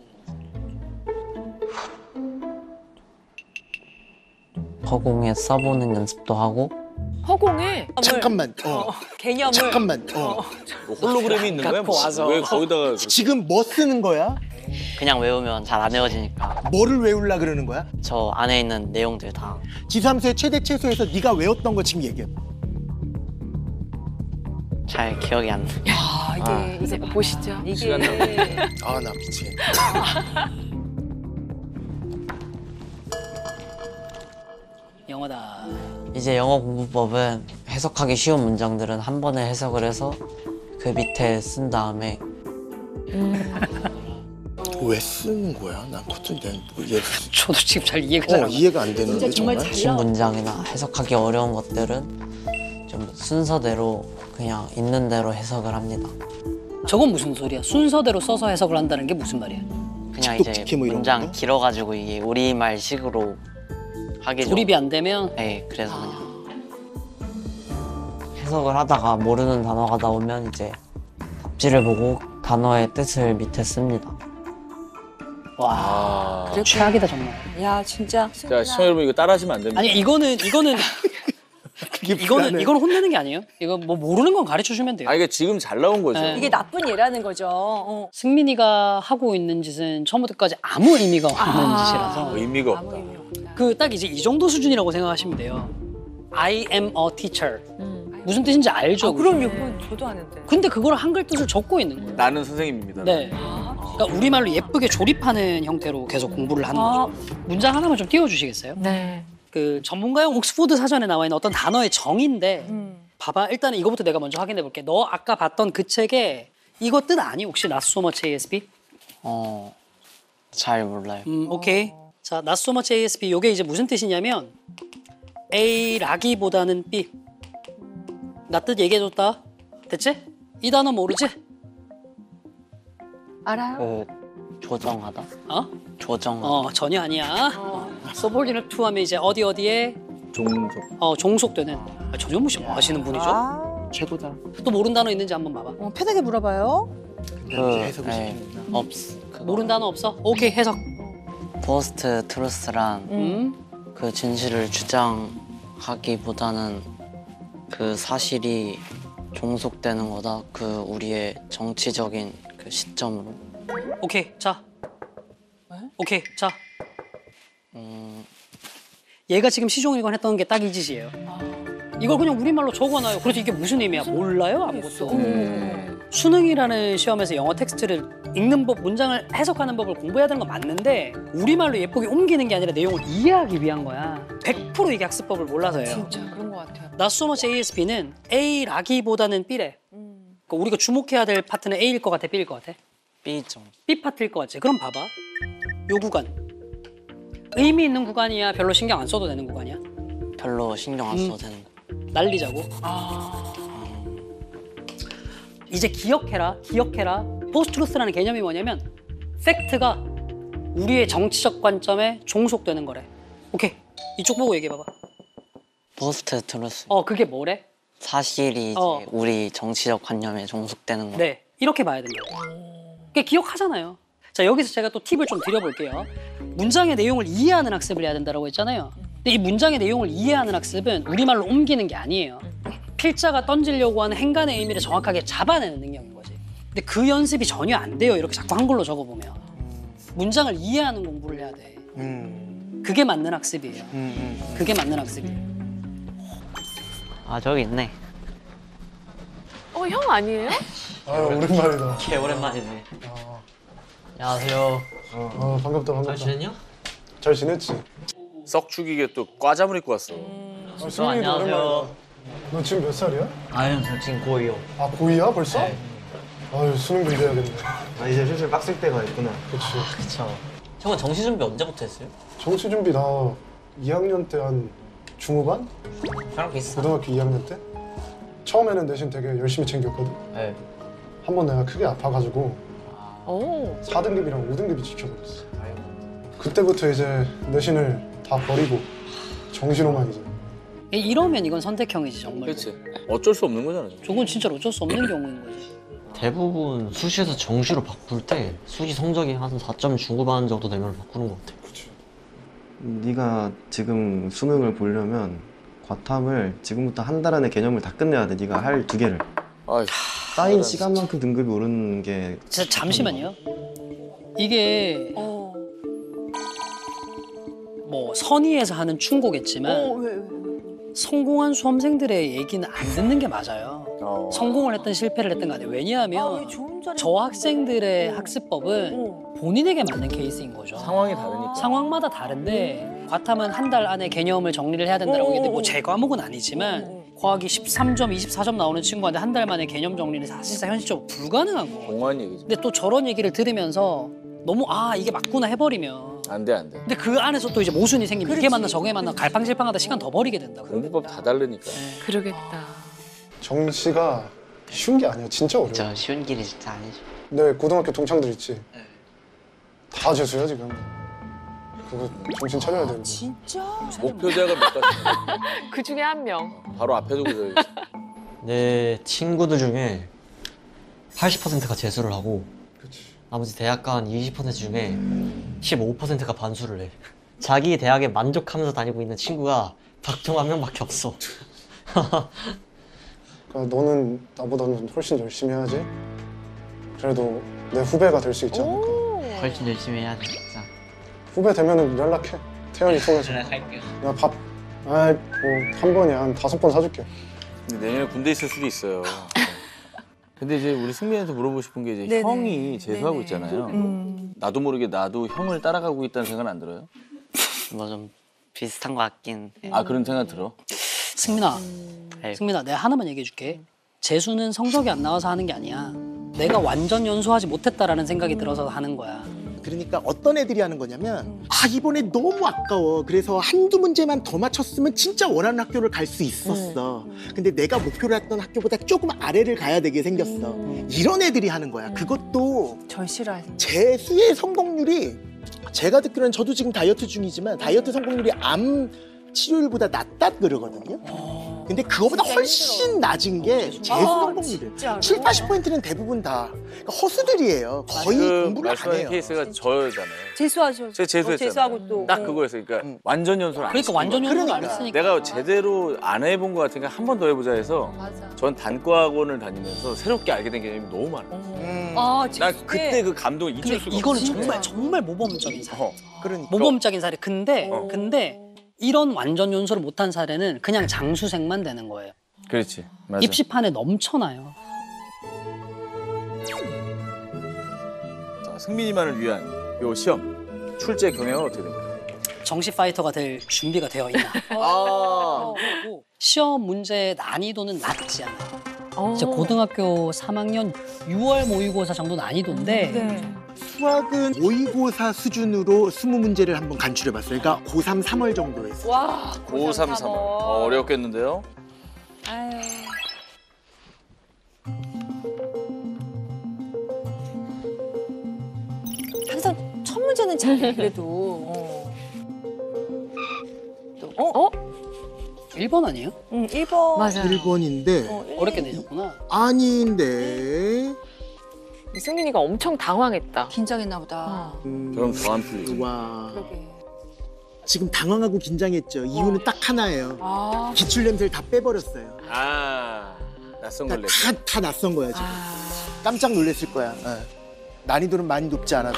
[SPEAKER 11] 허공에 써보는 연습도 하고
[SPEAKER 12] 허공에
[SPEAKER 1] 잠깐만. 어.
[SPEAKER 3] 개념을.
[SPEAKER 1] 잠깐만. 어.
[SPEAKER 4] 뭐 홀로그램이 있는 거야?
[SPEAKER 2] 갖고
[SPEAKER 4] 뭐.
[SPEAKER 2] 와서.
[SPEAKER 4] 왜 거기다가
[SPEAKER 1] 지금 뭐 쓰는 거야?
[SPEAKER 11] 그냥 외우면 잘 안 외워지니까
[SPEAKER 1] 뭐를 외우려 그러는 거야?
[SPEAKER 11] 저 안에 있는 내용들 다
[SPEAKER 1] 지수함수의 최대 최소에서 네가 외웠던 거 지금 얘기해.
[SPEAKER 11] 잘 기억이 안 나요.
[SPEAKER 3] 아 이게
[SPEAKER 11] 아.
[SPEAKER 3] 이제
[SPEAKER 12] 보시죠.
[SPEAKER 3] 이게
[SPEAKER 4] 시간 남았네.
[SPEAKER 1] 아, 나 미치겠네.
[SPEAKER 2] 영어다.
[SPEAKER 11] 이제 영어 공부법은 해석하기 쉬운 문장들은 한 번에 해석을 해서 그 밑에 쓴 다음에
[SPEAKER 1] 왜 쓰는 거야? 난 커튼 된 이해.
[SPEAKER 2] 저도 지금 잘 이해가 잘
[SPEAKER 1] 어,
[SPEAKER 2] 안
[SPEAKER 1] 이해가 안 되는데 정말.
[SPEAKER 11] 긴 문장이나 해석하기 어려운 것들은 좀 순서대로 그냥 있는 대로 해석을 합니다.
[SPEAKER 2] 저건 무슨 소리야? 순서대로 써서 해석을 한다는 게 무슨 말이야?
[SPEAKER 11] 그냥 이제
[SPEAKER 2] 뭐 이런
[SPEAKER 11] 문장
[SPEAKER 2] 거?
[SPEAKER 11] 길어가지고 이게 우리말식으로 하기 좀
[SPEAKER 2] 조립이 안 되면?
[SPEAKER 11] 네, 그래서 그냥 해석을 하다가 모르는 단어가 나오면 이제 답지를 보고 단어의 뜻을 밑에 씁니다.
[SPEAKER 2] 와, 최악이다 정말.
[SPEAKER 3] 야 진짜.
[SPEAKER 4] 자 시청자 여러분 이거 따라하시면 안 됩니다.
[SPEAKER 2] 아니 이거는 이거는 이거는
[SPEAKER 4] 불안해.
[SPEAKER 2] 이거는 혼내는 게 아니에요. 이거 뭐 모르는 건 가르쳐 주면 돼요.
[SPEAKER 4] 아 이게 지금 잘 나온 거죠.
[SPEAKER 2] 네.
[SPEAKER 3] 이게 나쁜 예라는 거죠. 어.
[SPEAKER 2] 승민이가 하고 있는 짓은 처음부터 끝까지 아무 의미가 없는
[SPEAKER 3] 아.
[SPEAKER 2] 짓이라서
[SPEAKER 4] 의미가 없다.
[SPEAKER 2] 그 딱 이제 이 정도 수준이라고 생각하시면 돼요. I am a teacher. 무슨 뜻인지 알죠?
[SPEAKER 3] 아, 그럼요. 그건 저도 아는데.
[SPEAKER 2] 근데 그걸 한글 뜻을 적고 있는 거예요.
[SPEAKER 4] 나는 선생님입니다.
[SPEAKER 2] 네. 그러니까 우리말로 예쁘게 조립하는 형태로 계속 공부를 하는
[SPEAKER 3] 아.
[SPEAKER 2] 거죠. 문장 하나만 좀 띄워주시겠어요?
[SPEAKER 3] 네.
[SPEAKER 2] 그 전문가용 옥스포드 사전에 나와 있는 어떤 단어의 정의인데 봐봐. 일단은 이거부터 내가 먼저 확인해 볼게. 너 아까 봤던 그 책에 이거 뜻 아니? 혹시 Not so much 에이에스피?
[SPEAKER 11] 어, 잘 몰라요.
[SPEAKER 2] 음, 오케이. 자, Not so much 에이에스피. 요게 이제 무슨 뜻이냐면 A라기보다는 B. 나 뜻 얘기해줬다. 됐지? 이 단어 모르지?
[SPEAKER 3] 알아요?
[SPEAKER 11] 그 조정하다.
[SPEAKER 2] 어?
[SPEAKER 11] 조정하다.
[SPEAKER 2] 어, 전혀 아니야. 어. 서볼리넷 투 하면 이제 어디 어디에
[SPEAKER 4] 종속.
[SPEAKER 2] 어, 종속되는. 아, 전현무 씨 뭐 하시는 분이죠?
[SPEAKER 3] 아.
[SPEAKER 14] 최고다.
[SPEAKER 2] 또 모르는 단어 있는지 한번 봐봐.
[SPEAKER 3] 어, 편하게 물어봐요.
[SPEAKER 11] 그 네, 없.
[SPEAKER 2] 모르는 단어 없어? 오케이, 해석.
[SPEAKER 11] 포스트 트루스란
[SPEAKER 2] 음.
[SPEAKER 11] 그 진실을 주장하기보다는 그 사실이 종속되는 거다. 그 우리의 정치적인 그 시점으로.
[SPEAKER 2] 오케이, 자. 오케이, 자.
[SPEAKER 11] 음,
[SPEAKER 2] 얘가 지금 시종일관 했던 게 딱 이 짓이에요. 이걸 그냥 우리말로 적어놔요. 그래서 이게 무슨 의미야? 몰라요? 아무것도. 음. 수능이라는 시험에서 영어 텍스트를 읽는 법, 문장을 해석하는 법을 공부해야 되는 건 맞는데 우리말로 예쁘게 옮기는 게 아니라 내용을 이해하기 위한 거야. 백 퍼센트 이게 학습법을 몰라서예요.
[SPEAKER 3] 진짜 그런 것 같아요.
[SPEAKER 2] Not so much 에이에스피는 A라기보다는 B래.
[SPEAKER 3] 음.
[SPEAKER 2] 그러니까 우리가 주목해야 될 파트는 A일 것 같아, B일 것 같아?
[SPEAKER 11] B죠.
[SPEAKER 2] B 파트일 것 같지? 그럼 봐봐. 요 구간. 의미 있는 구간이야? 별로 신경 안 써도 되는 구간이야?
[SPEAKER 11] 별로 신경 안 써도
[SPEAKER 2] 음.
[SPEAKER 11] 되는 거.
[SPEAKER 2] 날리자고. 이제 기억해라, 기억해라. 포스트루스라는 개념이 뭐냐면 팩트가 우리의 정치적 관점에 종속되는 거래. 오케이, 이쪽 보고 얘기해봐봐.
[SPEAKER 11] 포스트 트루스.
[SPEAKER 2] 어, 그게 뭐래?
[SPEAKER 11] 사실이 이제
[SPEAKER 2] 어.
[SPEAKER 11] 우리 정치적 관념에 종속되는 거.
[SPEAKER 2] 네, 이렇게 봐야 된다. 그게 기억하잖아요. 자, 여기서 제가 또 팁을 좀 드려볼게요. 문장의 내용을 이해하는 학습을 해야 된다고 했잖아요. 근데 이 문장의 내용을 이해하는 학습은 우리말로 옮기는 게 아니에요. 필자가 던지려고 하는 행간의 의미를 정확하게 잡아내는 능력인 거지. 근데 그 연습이 전혀 안 돼요. 이렇게 자꾸 한글로 적어보면. 문장을 이해하는 공부를 해야 돼.
[SPEAKER 14] 음.
[SPEAKER 2] 그게 맞는 학습이에요.
[SPEAKER 14] 음, 음.
[SPEAKER 2] 그게 맞는 학습이에요.
[SPEAKER 11] 아 저기 있네.
[SPEAKER 12] 어, 형 아니에요?
[SPEAKER 14] 아 오랜만이다.
[SPEAKER 11] 개 오랜만이네. 안녕하세요.
[SPEAKER 14] 어, 어 반갑다 반갑다.
[SPEAKER 11] 잘 지냈냐?
[SPEAKER 14] 잘 지냈지?
[SPEAKER 4] 썩 죽이게 또 과잠을 입고 왔어.
[SPEAKER 14] 아, 수민이도 오랜만이다. 너 지금 몇 살이야?
[SPEAKER 11] 아유 저 지금 고이요.
[SPEAKER 14] 아 고이야 벌써?
[SPEAKER 11] 네.
[SPEAKER 14] 아유 수능 준비해야겠네. 아 이제 슬슬 빡쓸 때가 있구나. 그렇지.
[SPEAKER 11] 아, 그쵸. 형은 정시 준비 언제부터 했어요?
[SPEAKER 14] 정시 준비 나 이 학년 때 한 중후반?
[SPEAKER 11] 저랑 비슷해.
[SPEAKER 14] 고등학교 이 학년 때? 처음에는 내신 되게 열심히 챙겼거든.
[SPEAKER 11] 네.
[SPEAKER 14] 한 번 내가 크게 아파가지고
[SPEAKER 3] 오.
[SPEAKER 14] 사 등급이랑 오 등급이 지켜버렸어. 그때부터 이제 내신을 다 버리고 정시로만 이제.
[SPEAKER 2] 이러면 이건 선택형이지 정말.
[SPEAKER 4] 그렇지. 어쩔 수 없는 거잖아.
[SPEAKER 2] 저건 진짜 어쩔 수 없는 경우인 거지.
[SPEAKER 11] 대부분 수시에서 정시로 바꿀 때 수시 성적이 한 사 점 중후반 정도 되면 바꾸는 것 같아.
[SPEAKER 14] 그치.
[SPEAKER 16] 네가 지금 수능을 보려면 과탐을 지금부터 한 달 안에 개념을 다 끝내야 돼. 네가 할 두 개를.
[SPEAKER 4] 아휴,
[SPEAKER 16] 쌓인 시간만큼 등급이 오르는 게.
[SPEAKER 2] 진짜 잠시만요. 이게
[SPEAKER 3] 어.
[SPEAKER 2] 뭐 선의에서 하는 충고겠지만
[SPEAKER 3] 어, 왜, 왜?
[SPEAKER 2] 성공한 수험생들의 얘기는 안 듣는 게 맞아요.
[SPEAKER 4] 어.
[SPEAKER 2] 성공을 했든 실패를 했든 간에. 왜냐하면
[SPEAKER 3] 아, 왜 좋은 자리
[SPEAKER 2] 저 학생들의 학습법은
[SPEAKER 3] 어.
[SPEAKER 2] 본인에게 맞는 케이스인 거죠.
[SPEAKER 4] 상황이 다르니까.
[SPEAKER 2] 상황마다 다른데 과탐은 한 달 안에 개념을 정리를 해야 된다고 얘기했는데 뭐 제 과목은 아니지만 과학이 십삼 점, 이십사 점 나오는 친구한테 한 달 만에 개념 정리는 사실상 현실적으로 불가능한 거거든요.
[SPEAKER 4] 공안 얘기죠.
[SPEAKER 2] 근데 또 저런 얘기를 들으면서 너무 아 이게 맞구나 해버리면
[SPEAKER 4] 안 돼, 안 돼.
[SPEAKER 2] 근데 그 안에서 또 이제 모순이 생기면 이게 맞나 저게 맞나 갈팡질팡하다 시간 더 버리게 된다고.
[SPEAKER 4] 공부법 다 다르니까.
[SPEAKER 12] 그러겠다.
[SPEAKER 17] 정 씨가 쉬운 게 아니야. 진짜 어려워.
[SPEAKER 11] 저 쉬운 길이 진짜 아니죠.
[SPEAKER 17] 내 고등학교 동창들 있지? 다 재수야 지금. 그거 정신 차려야 되는데.
[SPEAKER 3] 진짜?
[SPEAKER 4] 목표대학을 못 갔어.
[SPEAKER 12] 그 중에 한 명.
[SPEAKER 4] 바로 앞에 두고 저기.
[SPEAKER 11] 내 친구들 중에 팔십 퍼센트가 재수를 하고 나머지 대학 간 이십 퍼센트 중에 십오 퍼센트가 반수를 해. 자기 대학에 만족하면서 다니고 있는 친구가 박종 한 명밖에 없어.
[SPEAKER 17] 그러니까 너는 나보다는 훨씬 열심히 해야지. 그래도 내 후배가 될 수 있지 않을까.
[SPEAKER 11] 훨씬 열심히 해야지 진짜.
[SPEAKER 17] 후배 되면은 연락해. 태연이 통해서.
[SPEAKER 11] 연락할게요.
[SPEAKER 17] 나 밥, 아이 뭐한 번에 한 다섯 번 사줄게.
[SPEAKER 4] 근데 내년에 군대 있을 수도 있어요. 근데 이제 우리 승민이한테 물어보고 싶은 게 이제
[SPEAKER 3] 네네.
[SPEAKER 4] 형이 재수하고
[SPEAKER 3] 네네.
[SPEAKER 4] 있잖아요.
[SPEAKER 3] 음.
[SPEAKER 4] 나도 모르게 나도 형을 따라가고 있다는 생각은 안 들어요?
[SPEAKER 11] 뭐 좀 비슷한 것 같긴 해.
[SPEAKER 4] 아 그런 생각 들어?
[SPEAKER 2] 승민아,
[SPEAKER 11] 네.
[SPEAKER 2] 승민아 내가 하나만 얘기해줄게. 재수는 성적이 안 나와서 하는 게 아니야. 내가 완전 연수하지 못했다라는 생각이 들어서 하는 거야.
[SPEAKER 1] 그러니까 어떤 애들이 하는 거냐면 아 이번에 너무 아까워. 그래서 한두 문제만 더 맞췄으면 진짜 원하는 학교를 갈 수 있었어. 근데 내가 목표로 했던 학교보다 조금 아래를 가야 되게 생겼어. 이런 애들이 하는 거야. 그것도
[SPEAKER 3] 절실한.
[SPEAKER 1] 재수의 성공률이 제가 듣기로는 저도 지금 다이어트 중이지만 다이어트 성공률이 암 치료율보다 낫다 그러거든요. 근데 그거보다 훨씬 낮은 게 재수 성공률이에요. 칠, 팔십 퍼센트는 대부분 다 그러니까 허수들이에요. 거의
[SPEAKER 4] 그
[SPEAKER 1] 공부를 안
[SPEAKER 4] 말씀하신
[SPEAKER 1] 해요.
[SPEAKER 4] 케이스가 저잖아요.
[SPEAKER 3] 재수하셨죠.
[SPEAKER 4] 제가 재수했잖아요.
[SPEAKER 3] 재수하고 또.
[SPEAKER 4] 딱 그거였어요. 그러니까 완전 연수를 안
[SPEAKER 2] 그러니까
[SPEAKER 4] 시킨
[SPEAKER 2] 완전
[SPEAKER 4] 거예요.
[SPEAKER 2] 연수를 안 했으니까.
[SPEAKER 4] 내가 제대로 안 해본 것 같으니까 한 번 더 해보자 해서 전 단과학원을 다니면서 새롭게 알게 된 개념이 너무 많아요.
[SPEAKER 3] 아,
[SPEAKER 4] 난
[SPEAKER 3] 재수
[SPEAKER 4] 그때
[SPEAKER 3] 때.
[SPEAKER 4] 그 감동을 잊을 수가 없어.
[SPEAKER 2] 이거는 정말 정말 모범적인 사례.
[SPEAKER 4] 어.
[SPEAKER 1] 그러니까.
[SPEAKER 2] 모범적인 사례. 근데 근데 이런 완전 연수를 못한 사례는 그냥 장수생만 되는 거예요.
[SPEAKER 4] 그렇지. 맞아.
[SPEAKER 2] 입시판에 넘쳐나요.
[SPEAKER 4] 자, 승민이만을 위한 요 시험 출제 경향은 어떻게 됩니까?
[SPEAKER 2] 정시 파이터가 될 준비가 되어 있나.
[SPEAKER 4] 아.
[SPEAKER 2] 그리고 시험 문제의 난이도는 낮지 않아요. 이제
[SPEAKER 3] 어.
[SPEAKER 2] 고등학교 삼 학년 유월 모의고사 정도 난이도인데
[SPEAKER 3] 네.
[SPEAKER 1] 수학은 모의고사 수준으로 이십 문제를 한번 간추려봤어요. 그러니까 고삼 삼월 정도에서.
[SPEAKER 3] 와.
[SPEAKER 4] 고삼, 삼월. 어, 어렵겠는데요?
[SPEAKER 3] 아유. 항상 첫 문제는 잘 그래도. 어. 또, 어? 어?
[SPEAKER 2] 일 번 아니에요?
[SPEAKER 3] 응, 일 번.
[SPEAKER 12] 맞아요.
[SPEAKER 1] 일 번인데
[SPEAKER 3] 어, 일-
[SPEAKER 2] 어렵게 내셨구나.
[SPEAKER 1] 아닌데.
[SPEAKER 12] 승민이가 엄청 당황했다.
[SPEAKER 3] 긴장했나 보다.
[SPEAKER 4] 그럼 더 안 풀리죠.
[SPEAKER 1] 와.
[SPEAKER 3] 그러게.
[SPEAKER 1] 지금 당황하고 긴장했죠. 이유는 딱 하나예요.
[SPEAKER 3] 아.
[SPEAKER 1] 기출 냄새를 다 빼버렸어요.
[SPEAKER 4] 아, 낯선 걸
[SPEAKER 1] 다,
[SPEAKER 4] 냈어.
[SPEAKER 1] 다, 다 낯선 거야 지금.
[SPEAKER 3] 아.
[SPEAKER 1] 깜짝 놀랐을 거야. 어. 난이도는 많이 높지 않아도.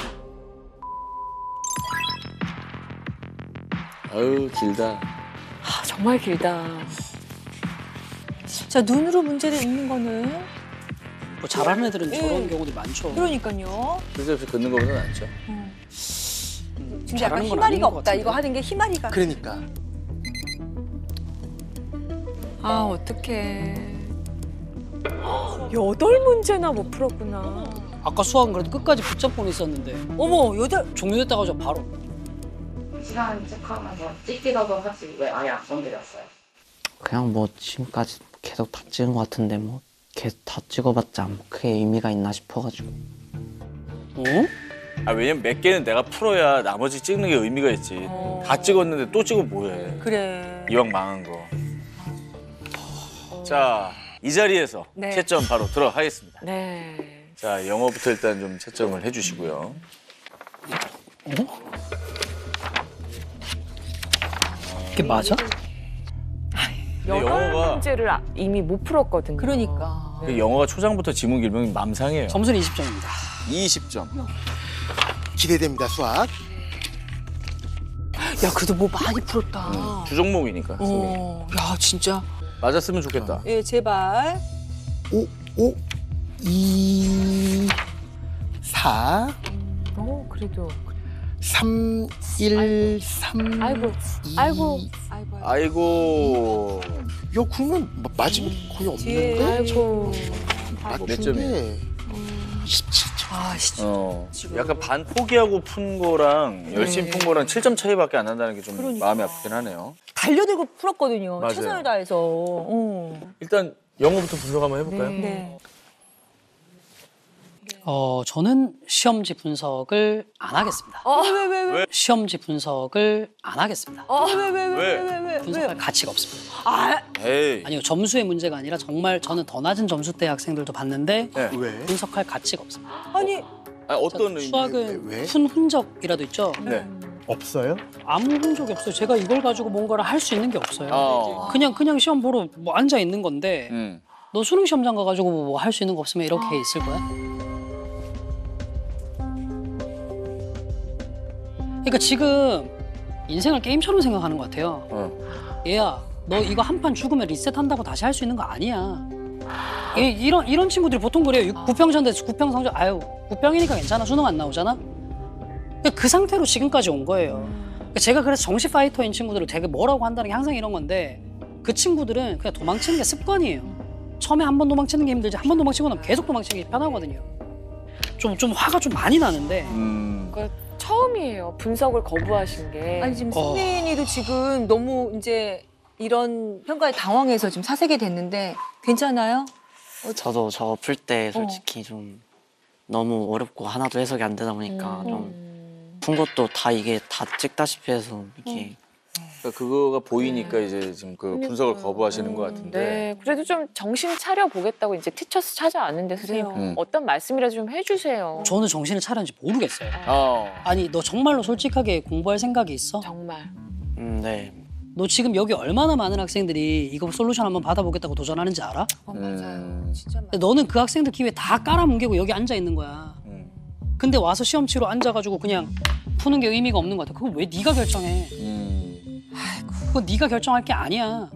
[SPEAKER 4] 아유, 길다.
[SPEAKER 12] 아, 정말 길다.
[SPEAKER 3] 자, 눈으로 문제를 읽는 거는
[SPEAKER 2] 뭐 잘하는 애들은
[SPEAKER 3] 예.
[SPEAKER 2] 저런 경우들이 많죠.
[SPEAKER 3] 그러니까요.
[SPEAKER 4] 쓸데없이 긋는 것보다 낫죠.
[SPEAKER 3] 지금 약간
[SPEAKER 2] 잘하는 건 아닌
[SPEAKER 3] 희마리가
[SPEAKER 2] 것
[SPEAKER 3] 없다.
[SPEAKER 2] 같은데?
[SPEAKER 3] 이거 하는 게 희마리가.
[SPEAKER 1] 그러니까.
[SPEAKER 12] 아, 어떡해. 여덟 문제나 못 풀었구나.
[SPEAKER 2] 아까 수학은 그래도 끝까지 붙잡고는 있었는데.
[SPEAKER 3] 어머, 여덟.
[SPEAKER 2] 종료됐다고 하죠 바로.
[SPEAKER 18] 시간 체크하면서 찍기라도 하지 왜 아예 안 건드렸어요?
[SPEAKER 11] 그냥 뭐 지금까지 계속 다 찍은 것 같은데 뭐 계속 다 찍어봤자 뭐 크게 의미가 있나 싶어가지고.
[SPEAKER 2] 어?
[SPEAKER 4] 아, 왜냐면 몇 개는 내가 풀어야 나머지 찍는 게 의미가 있지. 다 찍었는데 또 찍으면 뭐해.
[SPEAKER 3] 그래.
[SPEAKER 4] 이왕 망한 거. 자, 이 자리에서
[SPEAKER 12] 네.
[SPEAKER 4] 채점 바로 들어가겠습니다.
[SPEAKER 12] 네.
[SPEAKER 4] 자, 영어부터 일단 좀 채점을 해주시고요.
[SPEAKER 2] 이게 맞아?
[SPEAKER 4] 근데
[SPEAKER 12] 여덟
[SPEAKER 4] 영어가
[SPEAKER 12] 문제를 아- 이미 못 풀었거든요.
[SPEAKER 3] 그러니까.
[SPEAKER 4] 그 영어가 초장부터 지문 길명이 맘상이에요.
[SPEAKER 2] 점수는 이십 점입니다.
[SPEAKER 4] 이십 점.
[SPEAKER 1] 기대됩니다 수학.
[SPEAKER 3] 야, 그래도 뭐 많이 풀었다.
[SPEAKER 4] 주 종목이니까. 승민이.
[SPEAKER 3] 어. 야, 진짜.
[SPEAKER 4] 맞았으면 좋겠다.
[SPEAKER 3] 예, 제발.
[SPEAKER 1] 오, 오, 이, 사,
[SPEAKER 12] 어, 그래도.
[SPEAKER 1] 삼, 일, 삼,
[SPEAKER 12] 아이고,
[SPEAKER 1] 이.
[SPEAKER 12] 아이고.
[SPEAKER 4] 아이고.
[SPEAKER 1] 야, 그러면 마- 마지막 거의 없는데?
[SPEAKER 12] 아이고.
[SPEAKER 1] 아,
[SPEAKER 4] 몇 점이에요?
[SPEAKER 1] 이십칠 점.
[SPEAKER 3] 아, 씨.
[SPEAKER 4] 어, 약간 반 포기하고 푼 거랑 열심히 푼 거랑 칠 점 차이밖에 안 난다는 게 좀
[SPEAKER 3] 그러니까.
[SPEAKER 4] 마음이 아프긴 하네요.
[SPEAKER 3] 달려들고 풀었거든요.
[SPEAKER 4] 맞아요.
[SPEAKER 3] 최선을 다해서. 어.
[SPEAKER 4] 일단 영어부터 분석 한번 해볼까요?
[SPEAKER 3] 네.
[SPEAKER 2] 어, 저는 시험지 분석을 안 하겠습니다.
[SPEAKER 3] 어, 왜, 왜, 왜?
[SPEAKER 2] 시험지 분석을 안 하겠습니다.
[SPEAKER 3] 어, 왜, 왜, 왜, 왜, 왜, 왜?
[SPEAKER 2] 분석할
[SPEAKER 3] 왜?
[SPEAKER 2] 가치가 없습니다.
[SPEAKER 3] 아,
[SPEAKER 4] 에이.
[SPEAKER 2] 아니요, 점수의 문제가 아니라 정말 저는 더 낮은 점수대 학생들도 봤는데
[SPEAKER 4] 네.
[SPEAKER 1] 왜?
[SPEAKER 2] 분석할 가치가 없습니다.
[SPEAKER 3] 아니,
[SPEAKER 4] 아, 어떤 의미?
[SPEAKER 2] 수학은
[SPEAKER 1] 왜?
[SPEAKER 2] 푼 흔적이라도 있죠?
[SPEAKER 4] 네.
[SPEAKER 1] 없어요?
[SPEAKER 2] 아무 흔적이 없어요. 제가 이걸 가지고 뭔가를 할 수 있는 게 없어요.
[SPEAKER 4] 어.
[SPEAKER 2] 그냥 그냥 시험 보러 뭐 앉아 있는 건데
[SPEAKER 4] 음.
[SPEAKER 2] 너 수능 시험장 가가지고 뭐 할 수 있는 거 없으면 이렇게 있을 거야? 그러니까 지금 인생을 게임처럼 생각하는 것 같아요.
[SPEAKER 4] 어.
[SPEAKER 2] 얘야, 너 이거 한 판 죽으면 리셋한다고 다시 할 수 있는 거 아니야. 이, 이런 이런 친구들이 보통 그래요. 구평전대 구평 성적 아유 구평이니까 괜찮아. 수능 안 나오잖아. 그러니까 그 상태로 지금까지 온 거예요. 그러니까 제가 그래서 정시 파이터인 친구들을 되게 뭐라고 한다는 게 항상 이런 건데 그 친구들은 그냥 도망치는 게 습관이에요. 처음에 한 번 도망치는 게 힘들지 한 번 도망치고 나면 계속 도망치는 게 편하거든요. 좀 좀 화가 좀 많이 나는데.
[SPEAKER 4] 음.
[SPEAKER 12] 그 처음이에요. 분석을 거부하신 게.
[SPEAKER 3] 아니 지금
[SPEAKER 2] 어.
[SPEAKER 3] 승민이도 지금 너무 이제 이런 평가에 당황해서 지금 사색이 됐는데 괜찮아요?
[SPEAKER 11] 저도 저거 풀 때 솔직히 좀 너무 어렵고 하나도 해석이 안 되다 보니까 좀 푼 것도 다 이게 다 찍다시피 해서 이렇게
[SPEAKER 4] 그러니까 그거가 보이니까 이제 지금 그 분석을 거부하시는 것 같은데.
[SPEAKER 12] 네, 그래도 좀 정신 차려 보겠다고 이제 티처스 찾아왔는데 선생님
[SPEAKER 4] 음.
[SPEAKER 12] 어떤 말씀이라도 좀 해주세요.
[SPEAKER 2] 저는 정신을 차렸는지 모르겠어요.
[SPEAKER 4] 어.
[SPEAKER 2] 아니 너 정말로 솔직하게 공부할 생각이 있어?
[SPEAKER 12] 정말.
[SPEAKER 11] 음, 네.
[SPEAKER 2] 너 지금 여기 얼마나 많은 학생들이 이거 솔루션 한번 받아보겠다고 도전하는지 알아?
[SPEAKER 3] 어, 맞아요.
[SPEAKER 4] 음.
[SPEAKER 3] 진짜 많아.
[SPEAKER 2] 근데 너는 그 학생들 기회 다 깔아뭉개고 여기 앉아 있는 거야.
[SPEAKER 4] 음.
[SPEAKER 2] 근데 와서 시험 치러 앉아가지고 그냥 푸는 게 의미가 없는 것 같아. 그걸 왜 네가 결정해?
[SPEAKER 4] 음.
[SPEAKER 2] 그거 네가 결정할 게 아니야.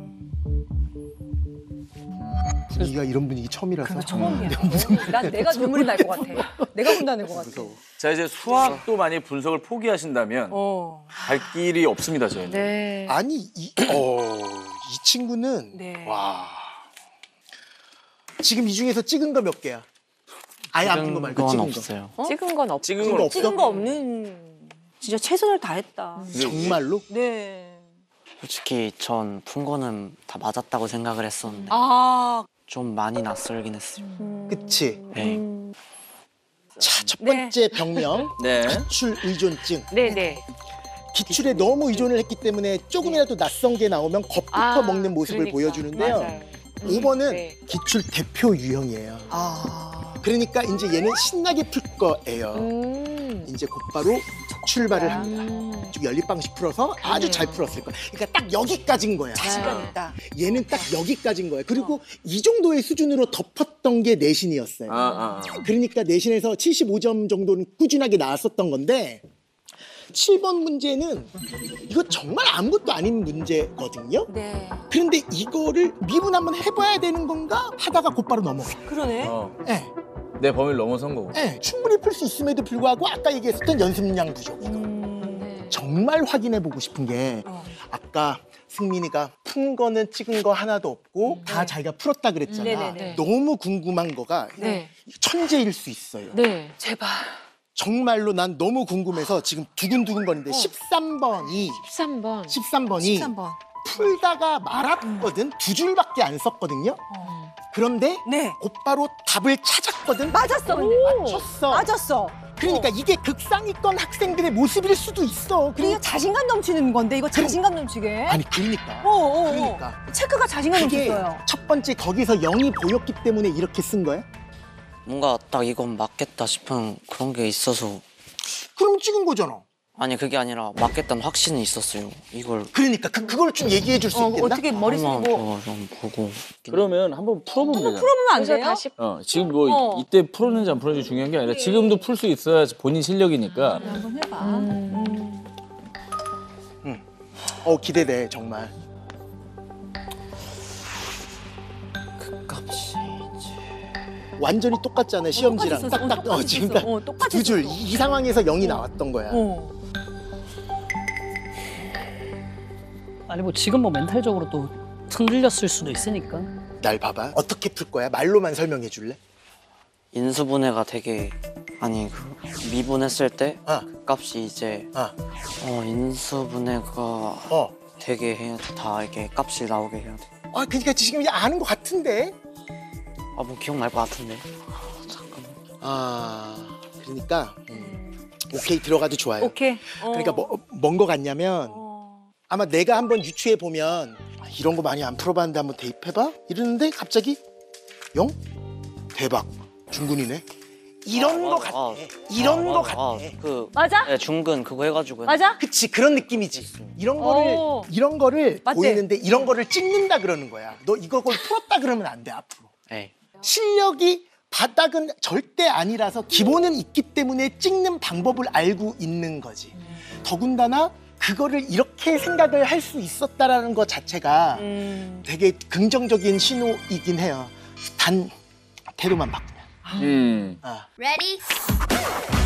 [SPEAKER 1] 분위기가 이런 분위기 처음이라서.
[SPEAKER 3] 그거 처음이야. 난 내가 눈물이 날 것 같아. 내가 분다는 것 같아.
[SPEAKER 4] 자 이제 수학도 많이 분석을 포기하신다면
[SPEAKER 3] 어.
[SPEAKER 4] 갈 길이 없습니다 저희는.
[SPEAKER 12] 네.
[SPEAKER 1] 아니 이, 어, 이 친구는
[SPEAKER 3] 네.
[SPEAKER 1] 와 지금 이 중에서 찍은 거 몇 개야? 아예 안 푼 거 말고
[SPEAKER 11] 건
[SPEAKER 1] 찍은
[SPEAKER 11] 없어요.
[SPEAKER 12] 어? 찍은 건 없.
[SPEAKER 4] 찍은
[SPEAKER 1] 찍은
[SPEAKER 4] 건
[SPEAKER 1] 거
[SPEAKER 4] 없어.
[SPEAKER 3] 찍은 거 없는 진짜 최선을 다했다.
[SPEAKER 1] 거. 정말로?
[SPEAKER 3] 네.
[SPEAKER 11] 솔직히 전 푼 거는 다 맞았다고 생각을 했었는데
[SPEAKER 3] 아.
[SPEAKER 11] 좀 많이 낯설긴 했어요.
[SPEAKER 1] 그치?
[SPEAKER 11] 네.
[SPEAKER 1] 자, 첫 번째 병명
[SPEAKER 4] 네.
[SPEAKER 1] 기출 의존증.
[SPEAKER 12] 네네.
[SPEAKER 1] 기출에 너무 의존을 했기 때문에 조금이라도 낯선 게 나오면 겁부터
[SPEAKER 12] 아,
[SPEAKER 1] 먹는 모습을
[SPEAKER 12] 그러니까.
[SPEAKER 1] 보여주는데요.
[SPEAKER 12] 맞아요.
[SPEAKER 1] 오 번은
[SPEAKER 12] 네.
[SPEAKER 1] 기출 대표 유형이에요.
[SPEAKER 3] 아.
[SPEAKER 1] 그러니까 이제 얘는 신나게 풀 거예요.
[SPEAKER 12] 음.
[SPEAKER 1] 이제 곧바로 출발을
[SPEAKER 12] 아.
[SPEAKER 1] 합니다. 좀 연립방식 풀어서 아주 잘 풀었을 거야. 그러니까 딱 여기까지인 거야.
[SPEAKER 3] 자신감 있다.
[SPEAKER 1] 얘는 딱 여기까지인 거야. 그리고 이 정도의 수준으로 덮었던 게 내신이었어요.
[SPEAKER 4] 아, 아, 아.
[SPEAKER 1] 그러니까 내신에서 칠십오 점 정도는 꾸준하게 나왔었던 건데 칠 번 문제는 이거 정말 아무것도 아닌 문제거든요.
[SPEAKER 3] 네.
[SPEAKER 1] 그런데 이거를 미분 한번 해봐야 되는 건가 하다가 곧바로 넘어가.
[SPEAKER 3] 그러네.
[SPEAKER 4] 어.
[SPEAKER 1] 네.
[SPEAKER 4] 내 범위를 넘어선 거고.
[SPEAKER 1] 네, 충분히 풀 수 있음에도 불구하고 아까 얘기했었던 연습량 부족.
[SPEAKER 3] 음, 네.
[SPEAKER 1] 정말 확인해보고 싶은 게
[SPEAKER 3] 어.
[SPEAKER 1] 아까 승민이가 푼 거는 찍은 거 하나도 없고 다 자기가 풀었다 그랬잖아.
[SPEAKER 3] 네네네.
[SPEAKER 1] 너무 궁금한 거가
[SPEAKER 3] 네.
[SPEAKER 1] 천재일 수 있어요.
[SPEAKER 12] 네.
[SPEAKER 3] 제발.
[SPEAKER 1] 정말로 난 너무 궁금해서 지금 두근두근 거리는데 십삼 번이
[SPEAKER 12] 십삼 번.
[SPEAKER 1] 십삼 번이
[SPEAKER 3] 십삼 번.
[SPEAKER 1] 풀다가 말았거든. 두 줄밖에 안 썼거든요. 그런데
[SPEAKER 3] 네.
[SPEAKER 1] 곧바로 답을 찾았거든.
[SPEAKER 3] 맞았어, 근데.
[SPEAKER 1] 맞췄어.
[SPEAKER 3] 맞았어.
[SPEAKER 1] 그러니까 이게 극상위권 학생들의 모습일 수도 있어.
[SPEAKER 3] 이게 자신감 넘치는 건데 이거 자신감 넘치게.
[SPEAKER 1] 아니 그러니까.
[SPEAKER 3] 어, 어, 어.
[SPEAKER 1] 그러니까.
[SPEAKER 3] 체크가 자신감
[SPEAKER 1] 그게
[SPEAKER 3] 넘쳤어요.
[SPEAKER 1] 첫 번째 거기서 영이 보였기 때문에 이렇게 쓴 거야?
[SPEAKER 11] 뭔가 딱 이건 맞겠다 싶은 그런 게 있어서
[SPEAKER 1] 그럼 찍은 거잖아.
[SPEAKER 11] 아니 그게 아니라 맞겠다는 확신이 있었어요. 이걸
[SPEAKER 1] 그러니까 그, 그걸 좀 얘기해 줄 수
[SPEAKER 3] 어,
[SPEAKER 1] 있겠나?
[SPEAKER 3] 어떻게 머리
[SPEAKER 11] 한번
[SPEAKER 3] 쓰고
[SPEAKER 11] 더 좀 보고
[SPEAKER 4] 그러면 한번 풀어보면 되잖아.
[SPEAKER 3] 풀어보면 안
[SPEAKER 12] 그래서
[SPEAKER 3] 돼요?
[SPEAKER 12] 다시
[SPEAKER 4] 어, 지금 뭐
[SPEAKER 3] 어.
[SPEAKER 4] 이때 풀었는지 안 풀었는지 중요한 게 아니라 지금도 풀 수 있어야 본인 실력이니까.
[SPEAKER 3] 한번 해봐.
[SPEAKER 12] 음.
[SPEAKER 1] 응. 어 기대돼 정말.
[SPEAKER 11] 그 값이
[SPEAKER 1] 완전히 똑같잖아 시험지랑
[SPEAKER 3] 똑같이 썼어.
[SPEAKER 1] 딱딱.
[SPEAKER 3] 어, 똑같이
[SPEAKER 1] 지금
[SPEAKER 3] 썼어.
[SPEAKER 1] 딱
[SPEAKER 3] 어, 똑같이
[SPEAKER 1] 두 줄.
[SPEAKER 3] 썼어.
[SPEAKER 1] 이, 이 상황에서 영이 나왔던 거야.
[SPEAKER 3] 어.
[SPEAKER 2] 아니 뭐 지금 뭐 멘탈적으로 또 흔들렸을 수도 있으니까.
[SPEAKER 1] 날 봐봐. 어떻게 풀 거야? 말로만 설명해 줄래?
[SPEAKER 11] 인수분해가 되게 아니 그 미분했을 때 그 값이 이제 어, 인수분해가
[SPEAKER 1] 어.
[SPEAKER 11] 되게 해야 돼. 다 이렇게 값이 나오게 해야 돼.
[SPEAKER 1] 아 그러니까 지금 아는 것 같은데.
[SPEAKER 11] 아 뭐 기억날 것 같은데.
[SPEAKER 1] 아 그러니까 음, 오케이 들어가도 좋아요.
[SPEAKER 3] 오케이. 어.
[SPEAKER 1] 그러니까 뭐, 뭔 거 같냐면 아마 내가 한번 유추해 보면 아, 이런 거 많이 안 풀어봤는데 한번 대입해봐 이러는데 갑자기 영 대박 중근이네. 이런
[SPEAKER 11] 아,
[SPEAKER 1] 거
[SPEAKER 11] 맞아.
[SPEAKER 1] 같아.
[SPEAKER 11] 아,
[SPEAKER 1] 이런
[SPEAKER 11] 아,
[SPEAKER 1] 거
[SPEAKER 11] 맞아.
[SPEAKER 1] 같아.
[SPEAKER 11] 아, 그
[SPEAKER 3] 맞아?
[SPEAKER 11] 네, 중근 그거 해가지고.
[SPEAKER 3] 맞아?
[SPEAKER 1] 그치 그런 느낌이지. 이런 거를
[SPEAKER 3] 오.
[SPEAKER 1] 이런 거를
[SPEAKER 3] 맞지?
[SPEAKER 1] 보이는데 이런 거를 찍는다 그러는 거야. 너 이걸 풀었다 그러면 안 돼 앞으로.
[SPEAKER 11] 네.
[SPEAKER 1] 실력이 바닥은 절대 아니라서 기본은 있기 때문에 찍는 방법을 알고 있는 거지. 더군다나 그거를 이렇게 생각을 할 수 있었다라는 것 자체가
[SPEAKER 3] 음.
[SPEAKER 1] 되게 긍정적인 신호이긴 해요. 단 태도만 바꾸면.
[SPEAKER 4] 음.
[SPEAKER 1] 아.
[SPEAKER 5] Ready?